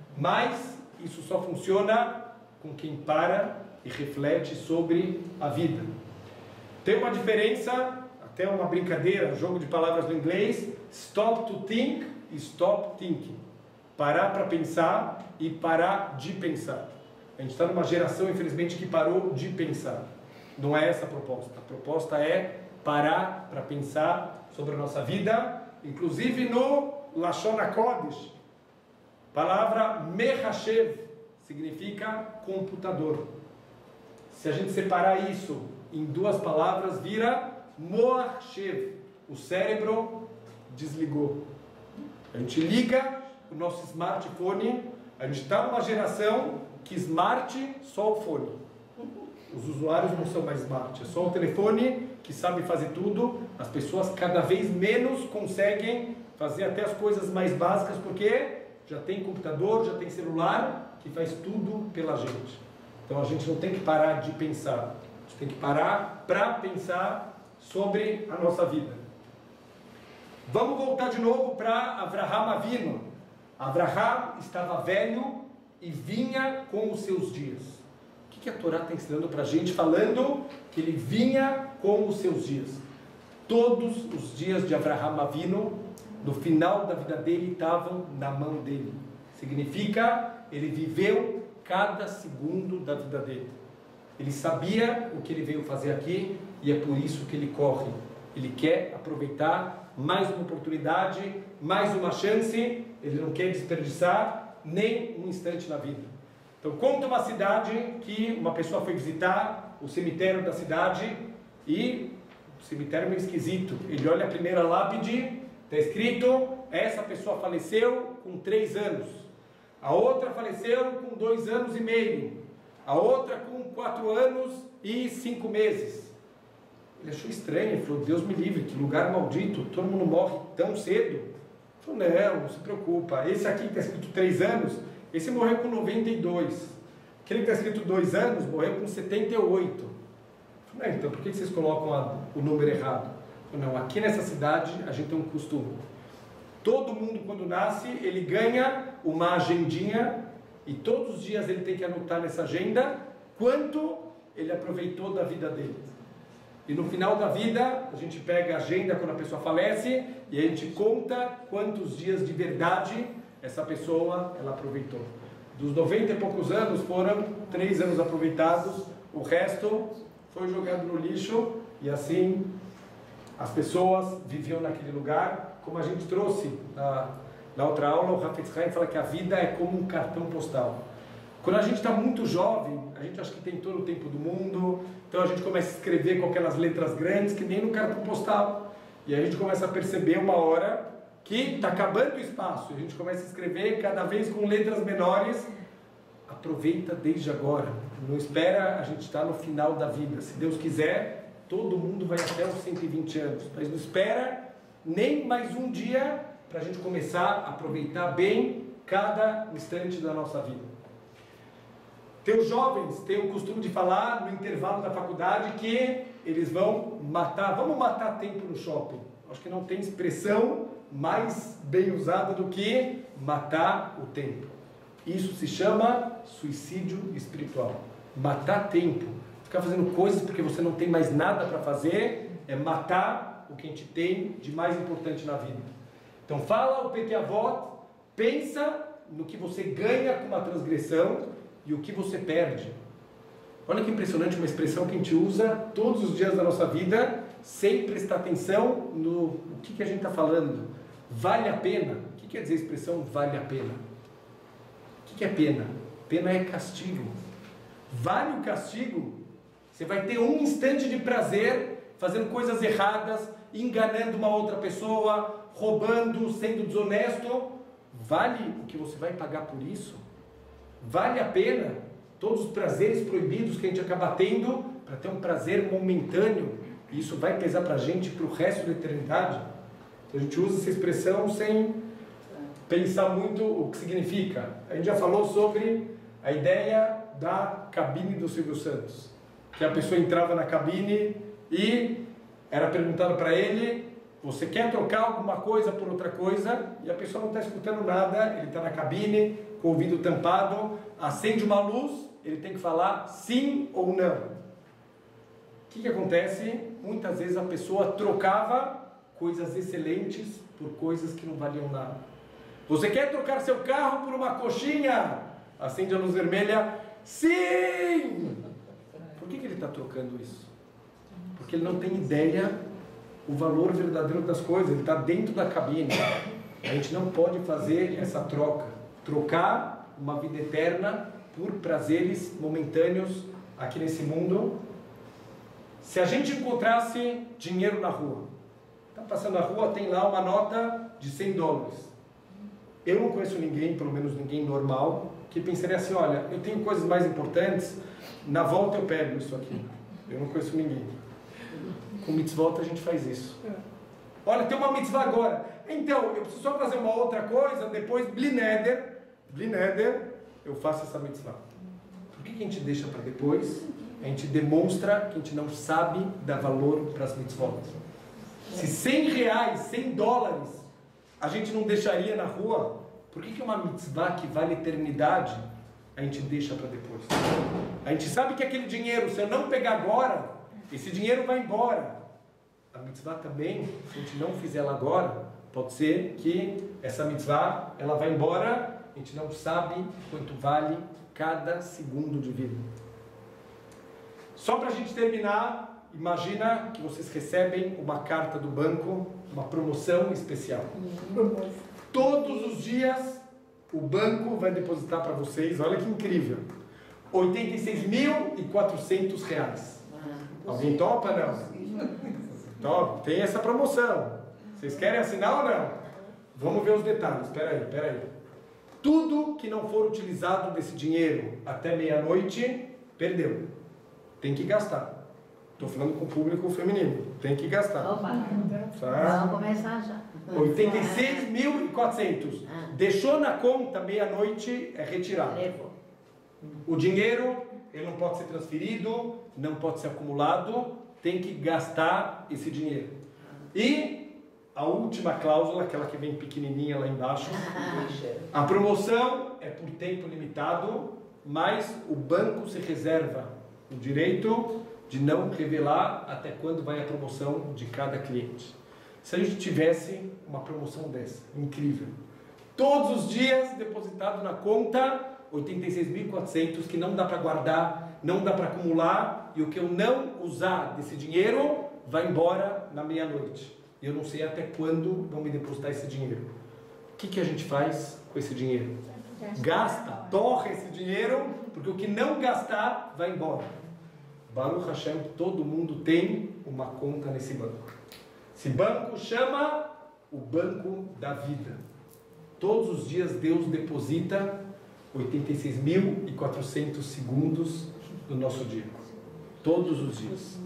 Mas isso só funciona com quem para e reflete sobre a vida. Tem uma diferença, até uma brincadeira, um jogo de palavras no inglês, stop to think e stop thinking. Parar para pensar e parar de pensar. A gente está numa geração, infelizmente, que parou de pensar. Não é essa a proposta. A proposta é parar para pensar sobre a nossa vida, inclusive no Lashon HaKodesh. Palavra Mechashev significa computador. Se a gente separar isso em duas palavras, vira Moachshev. O cérebro desligou. A gente liga o nosso smartphone. A gente está numa geração que smart só o fone. Os usuários não são mais smart, é só o telefone que sabe fazer tudo. As pessoas cada vez menos conseguem fazer até as coisas mais básicas, porque já tem computador, já tem celular que faz tudo pela gente. Então a gente não tem que parar de pensar, a gente tem que parar para pensar sobre a nossa vida. Vamos voltar de novo para Avraham Avinu. Avraham estava velho e vinha com os seus dias. O que a Torá está ensinando para a gente, falando que ele vinha com os seus dias? Todos os dias de Avraham Avinu, no final da vida dele, estavam na mão dele. Significa, ele viveu cada segundo da vida dele. Ele sabia o que ele veio fazer aqui e é por isso que ele corre. Ele quer aproveitar mais uma oportunidade, mais uma chance. Ele não quer desperdiçar nem um instante na vida. Então conta uma cidade que uma pessoa foi visitar o cemitério da cidade e O cemitério é meio esquisito. Ele olha a primeira lápide, está escrito, essa pessoa faleceu com três anos. A outra faleceu com dois anos e meio. A outra com quatro anos e cinco meses. Ele achou estranho, ele falou, Deus me livre, que lugar maldito, todo mundo morre tão cedo. Ele falou, não, não se preocupa. Esse aqui que está escrito três anos, esse morreu com noventa e dois. Aquele que está escrito dois anos, morreu com setenta e oito. Eu falei, então por que vocês colocam a, o número errado? Eu falei, não, aqui nessa cidade a gente tem um costume. Todo mundo quando nasce, ele ganha uma agendinha e todos os dias ele tem que anotar nessa agenda quanto ele aproveitou da vida dele. E no final da vida, a gente pega a agenda quando a pessoa falece e a gente conta quantos dias de verdade essa pessoa ela aproveitou. Dos noventa e poucos anos, foram três anos aproveitados, o resto foi jogado no lixo e assim as pessoas viviam naquele lugar, como a gente trouxe na, na outra aula, o Hafetz Haim fala que a vida é como um cartão postal. Quando a gente está muito jovem, a gente acha que tem todo o tempo do mundo, então a gente começa a escrever com aquelas letras grandes, que nem no cartão postal, e a gente começa a perceber uma hora que está acabando o espaço, a gente começa a escrever cada vez com letras menores. Aproveita desde agora, não espera a gente estar no final da vida, se Deus quiser, todo mundo vai até os cento e vinte anos, mas não espera nem mais um dia para a gente começar a aproveitar bem cada instante da nossa vida. Tem os jovens, tem o costume de falar no intervalo da faculdade que eles vão matar, vamos matar tempo no shopping. Acho que não tem expressão mais bem usada do que matar o tempo. Isso se chama suicídio espiritual. Matar tempo. Ficar fazendo coisas porque você não tem mais nada para fazer é matar o que a gente tem de mais importante na vida. Então fala o Pirkei Avot, pensa no que você ganha com uma transgressão e o que você perde. Olha que impressionante, uma expressão que a gente usa todos os dias da nossa vida, sem prestar atenção no o que, que a gente está falando. Vale a pena. O que quer dizer a expressão vale a pena? O que, que é pena? Pena é castigo. Vale o castigo? Você vai ter um instante de prazer fazendo coisas erradas, enganando uma outra pessoa, roubando, sendo desonesto. Vale o que você vai pagar por isso? Vale a pena todos os prazeres proibidos que a gente acaba tendo para ter um prazer momentâneo e isso vai pesar para a gente para o resto da eternidade? Então a gente usa essa expressão sem pensar muito o que significa. A gente já falou sobre a ideia da cabine do Silvio Santos, que a pessoa entrava na cabine e era perguntado para ele, você quer trocar alguma coisa por outra coisa? E a pessoa não está escutando nada, ele está na cabine, com o ouvido tampado, acende uma luz, ele tem que falar sim ou não. O que, que acontece? Muitas vezes a pessoa trocava coisas excelentes por coisas que não valiam nada. Você quer trocar seu carro por uma coxinha? Acende a luz vermelha, sim! Por que, que ele está trocando isso? Porque ele não tem ideia o valor verdadeiro das coisas, ele está dentro da cabine. A gente não pode fazer essa troca, trocar uma vida eterna por prazeres momentâneos aqui nesse mundo. Se a gente encontrasse dinheiro na rua, está passando na rua, tem lá uma nota de cem dólares. Eu não conheço ninguém, pelo menos ninguém normal, que pensaria assim, olha, eu tenho coisas mais importantes, na volta eu pego isso aqui. Eu não conheço ninguém. Com mitzvot a gente faz isso. Olha, tem uma mitzvah agora. Então, eu preciso só fazer uma outra coisa, depois, blineder, blineder, eu faço essa mitzvah. Por que a gente deixa para depois? A gente demonstra que a gente não sabe dar valor para as mitzvot. Se cem reais, cem dólares, a gente não deixaria na rua, por que que uma mitzvah que vale eternidade, a gente deixa para depois? A gente sabe que aquele dinheiro, se eu não pegar agora, esse dinheiro vai embora. A mitzvah também, se a gente não fizer ela agora, pode ser que essa mitzvah, ela vai embora, a gente não sabe quanto vale cada segundo de vida. Só para a gente terminar, imagina que vocês recebem uma carta do banco, uma promoção especial. Todos os dias o banco vai depositar para vocês, olha que incrível, oitenta e seis mil e quatrocentos reais. Alguém topa, não? Então, ó, tem essa promoção. Vocês querem assinar ou não? Vamos ver os detalhes. Espera aí, espera aí. Tudo que não for utilizado desse dinheiro até meia-noite, perdeu. Tem que gastar. Estou falando com o público feminino. Tem que gastar. Opa, tá? vamos começar já. oitenta e seis mil e quatrocentos. Deixou na conta meia-noite, é retirado. O dinheiro, ele não pode ser transferido, não pode ser acumulado, tem que gastar esse dinheiro. E a última cláusula, aquela que vem pequenininha lá embaixo, a promoção é por tempo limitado, mas o banco se reserva o direito de não revelar até quando vai a promoção de cada cliente. Se a gente tivesse uma promoção dessa, incrível, todos os dias depositado na conta oitenta e seis mil e quatrocentos, que não dá para guardar, não dá para acumular, e o que eu não usar desse dinheiro vai embora na meia-noite. E eu não sei até quando vão me depositar esse dinheiro. O que, que a gente faz com esse dinheiro? Gasta, torra esse dinheiro, porque o que não gastar vai embora. Baruch Hashem, todo mundo tem uma conta nesse banco. Esse banco chama o Banco da Vida. Todos os dias Deus deposita oitenta e seis mil e quatrocentos segundos do nosso dia. Todos os dias.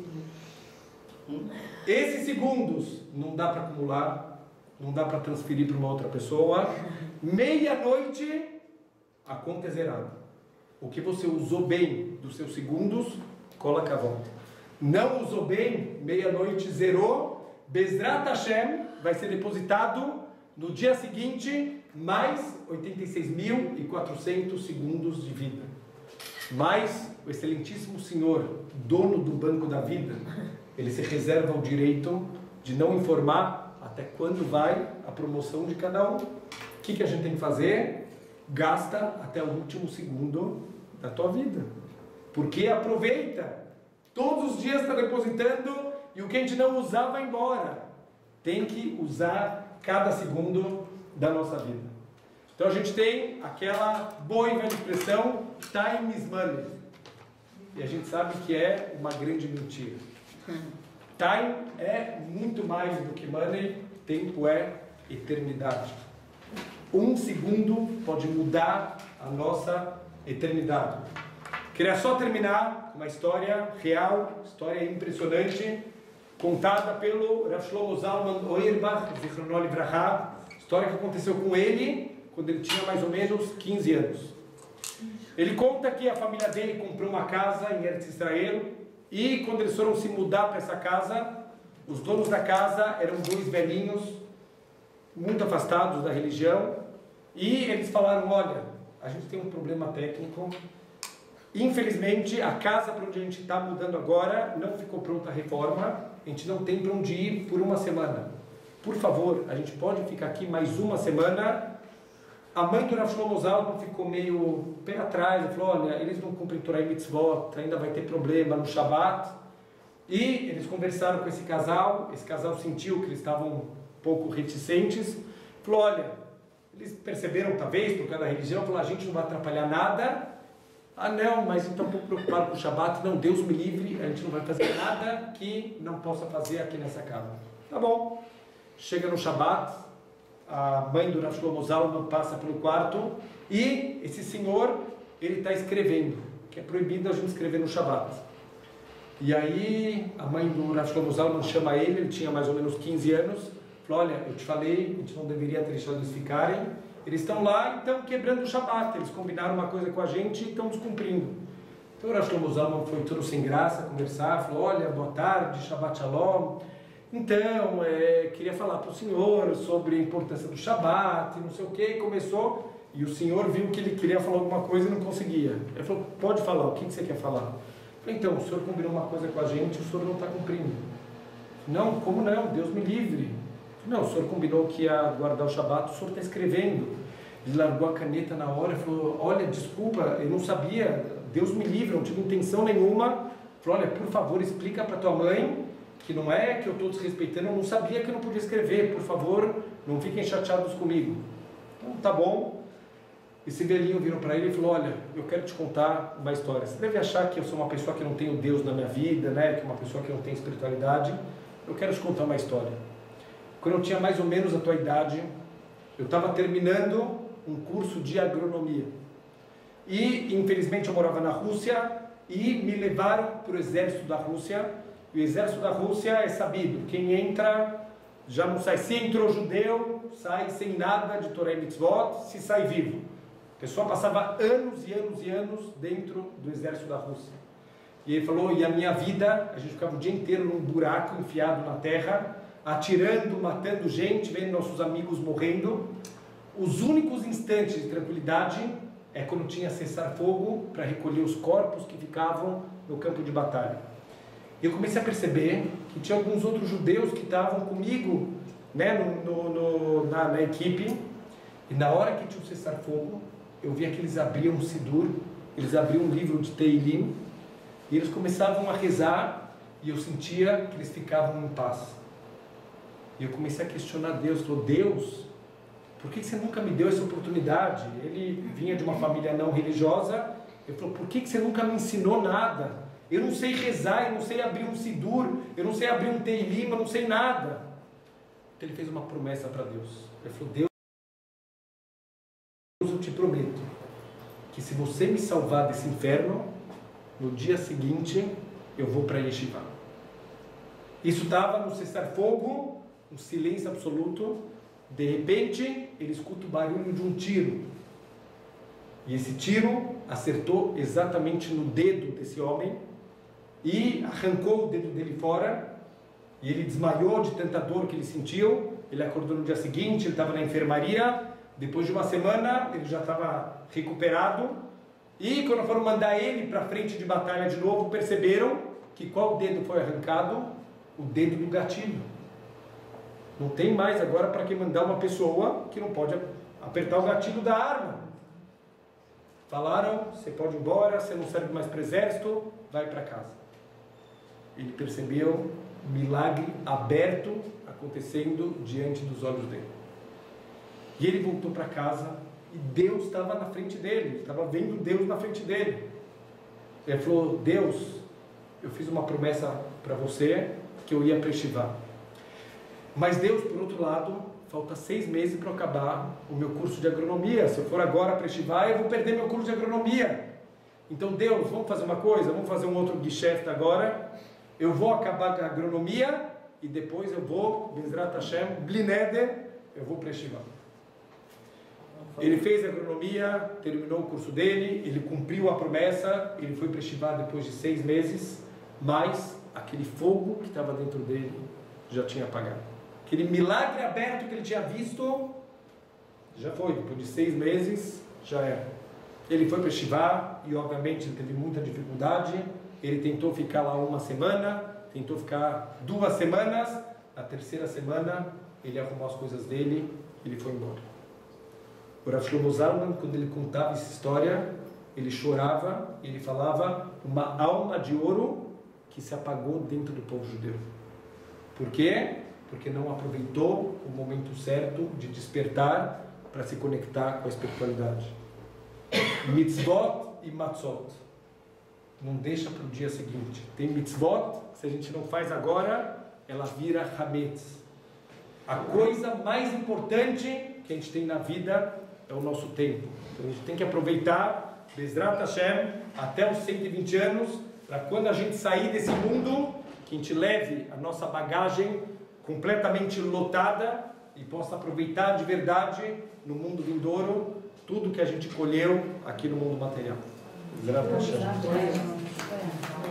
Esses segundos não dá para acumular, não dá para transferir para uma outra pessoa. Meia-noite, a conta é zerada. O que você usou bem dos seus segundos, coloca a volta. Não usou bem, meia-noite zerou, Bezrat Hashem vai ser depositado no dia seguinte mais oitenta e seis mil e quatrocentos segundos de vida. Mas o excelentíssimo Senhor, dono do Banco da Vida, ele se reserva o direito de não informar até quando vai a promoção de cada um. O que, que a gente tem que fazer? Gasta até o último segundo da tua vida. Porque aproveita. Todos os dias está depositando e o que a gente não usar vai embora. Tem que usar cada segundo da nossa vida. Então a gente tem aquela boa e velha expressão, time is money. E a gente sabe que é uma grande mentira. Time é muito mais do que money, tempo é eternidade. Um segundo pode mudar a nossa eternidade. Queria só terminar com uma história real, história impressionante, contada pelo Rav Shlomo Zalman Auerbach, Zichrono Livraha, história que aconteceu com ele quando ele tinha mais ou menos quinze anos. Ele conta que a família dele comprou uma casa em Eretz Israel e quando eles foram se mudar para essa casa, os donos da casa eram dois velhinhos, muito afastados da religião, e eles falaram, olha, a gente tem um problema técnico, infelizmente a casa para onde a gente está mudando agora não ficou pronta a reforma, a gente não tem para onde ir por uma semana. Por favor, a gente pode ficar aqui mais uma semana? A mãe do Rav Shlomo Zalman ficou meio pé atrás, falou, olha, eles não cumprem Torah e Mitzvot, ainda vai ter problema no Shabat. E eles conversaram com esse casal, esse casal sentiu que eles estavam um pouco reticentes, falou, olha, eles perceberam talvez, por causa da religião, falou, a gente não vai atrapalhar nada. Ah não, mas então um pouco preocupado com o Shabat, não, Deus me livre, a gente não vai fazer nada que não possa fazer aqui nessa casa. Tá bom. Chega no Shabat, a mãe do Rav Shlomo Zalman passa pelo quarto e esse senhor, ele está escrevendo, que é proibido a gente escrever no Shabat. E aí a mãe do Rav Shlomo Zalman chama ele, ele tinha mais ou menos quinze anos, falou, olha, eu te falei, a gente não deveria ter deixado eles ficarem, eles estão lá e estão quebrando o Shabat, eles combinaram uma coisa com a gente e estão descumprindo. Então o Rav Shlomo Zalman foi todo sem graça conversar, falou, olha, boa tarde, Shabbat Shalom. Então, é, queria falar para o senhor sobre a importância do Shabat, não sei o que, começou, e o senhor viu que ele queria falar alguma coisa e não conseguia. Ele falou, pode falar, o que, que você quer falar? Eu falei, então, o senhor combinou uma coisa com a gente, o senhor não está cumprindo. Não, como não? Deus me livre. Não, o senhor combinou que ia guardar o Shabat, o senhor está escrevendo. Ele largou a caneta na hora e falou, olha, desculpa, eu não sabia, Deus me livre, eu não tive intenção nenhuma. Falou, olha, por favor, explica para tua mãe que não é que eu estou desrespeitando, eu não sabia que eu não podia escrever, por favor, não fiquem chateados comigo. Então, tá bom. Esse velhinho virou para ele e falou, olha, eu quero te contar uma história. Você deve achar que eu sou uma pessoa que não tenho Deus na minha vida, né? Que é uma pessoa que não tem espiritualidade. Eu quero te contar uma história. Quando eu tinha mais ou menos a tua idade, eu estava terminando um curso de agronomia. E, infelizmente, eu morava na Rússia e me levaram para o exército da Rússia. E o exército da Rússia é sabido, quem entra já não sai. Se entrou judeu, sai sem nada de Torah e Mitzvot, se sai vivo. A pessoa passava anos e anos e anos dentro do exército da Rússia. E ele falou, e a minha vida, a gente ficava o dia inteiro num buraco enfiado na terra, atirando, matando gente, vendo nossos amigos morrendo. Os únicos instantes de tranquilidade é quando tinha cessar-fogo para recolher os corpos que ficavam no campo de batalha. E eu comecei a perceber que tinha alguns outros judeus que estavam comigo, né, no, no, no, na, na equipe, e na hora que tinha o cessar-fogo, eu via que eles abriam um sidur, eles abriam um livro de Teilim, e eles começavam a rezar, e eu sentia que eles ficavam em paz. E eu comecei a questionar Deus, falou, Deus, por que você nunca me deu essa oportunidade? Ele vinha de uma família não religiosa, ele falou, por que você nunca me ensinou nada? Eu não sei rezar, eu não sei abrir um sidur, eu não sei abrir um teilim, eu não sei nada. Então ele fez uma promessa para Deus. Ele falou, Deus, eu te prometo que se você me salvar desse inferno, no dia seguinte eu vou para Yeshiva. Isso estava no cessar-fogo, um silêncio absoluto. De repente, ele escuta o barulho de um tiro. E esse tiro acertou exatamente no dedo desse homem e arrancou o dedo dele fora. E ele desmaiou de tanta dor que ele sentiu. Ele acordou no dia seguinte, ele estava na enfermaria. Depois de uma semana, ele já estava recuperado. E quando foram mandar ele para frente de batalha de novo, perceberam que qual dedo foi arrancado? O dedo do gatilho. Não tem mais agora para que mandar uma pessoa que não pode apertar o gatilho da arma. Falaram, você pode ir embora, você não serve mais para o exército, vai para casa. Ele percebeu um milagre aberto acontecendo diante dos olhos dele. E ele voltou para casa e Deus estava na frente dele, estava vendo Deus na frente dele. Ele falou, Deus, eu fiz uma promessa para você que eu ia para Yeshiva. Mas Deus, por outro lado, falta seis meses para eu acabar o meu curso de agronomia. Se eu for agora para Yeshiva, eu vou perder meu curso de agronomia. Então, Deus, vamos fazer uma coisa, vamos fazer um outro guichete agora. Eu vou acabar com a agronomia e depois eu vou, Bezrat Hashem, Blineder, eu vou para Yeshiva. Ele fez a agronomia, terminou o curso dele, ele cumpriu a promessa, ele foi para Yeshiva depois de seis meses, mas aquele fogo que estava dentro dele já tinha apagado. Aquele milagre aberto que ele tinha visto, já foi, depois de seis meses, já era. Ele foi para Yeshiva e obviamente ele teve muita dificuldade, ele tentou ficar lá uma semana, tentou ficar duas semanas, na terceira semana ele arrumou as coisas dele e ele foi embora. O Rav Shlomo Zalman, quando ele contava essa história, ele chorava e ele falava uma alma de ouro que se apagou dentro do povo judeu. Por quê? Porque não aproveitou o momento certo de despertar para se conectar com a espiritualidade. Mitzvot e matzot. Não deixa para o dia seguinte. Tem mitzvot, que se a gente não faz agora, ela vira hametz. A coisa mais importante que a gente tem na vida é o nosso tempo. Então a gente tem que aproveitar, Bezrat Hashem, até os cento e vinte anos, para quando a gente sair desse mundo, que a gente leve a nossa bagagem completamente lotada e possa aproveitar de verdade no mundo vindouro tudo que a gente colheu aqui no mundo material. Bezrat Hashem.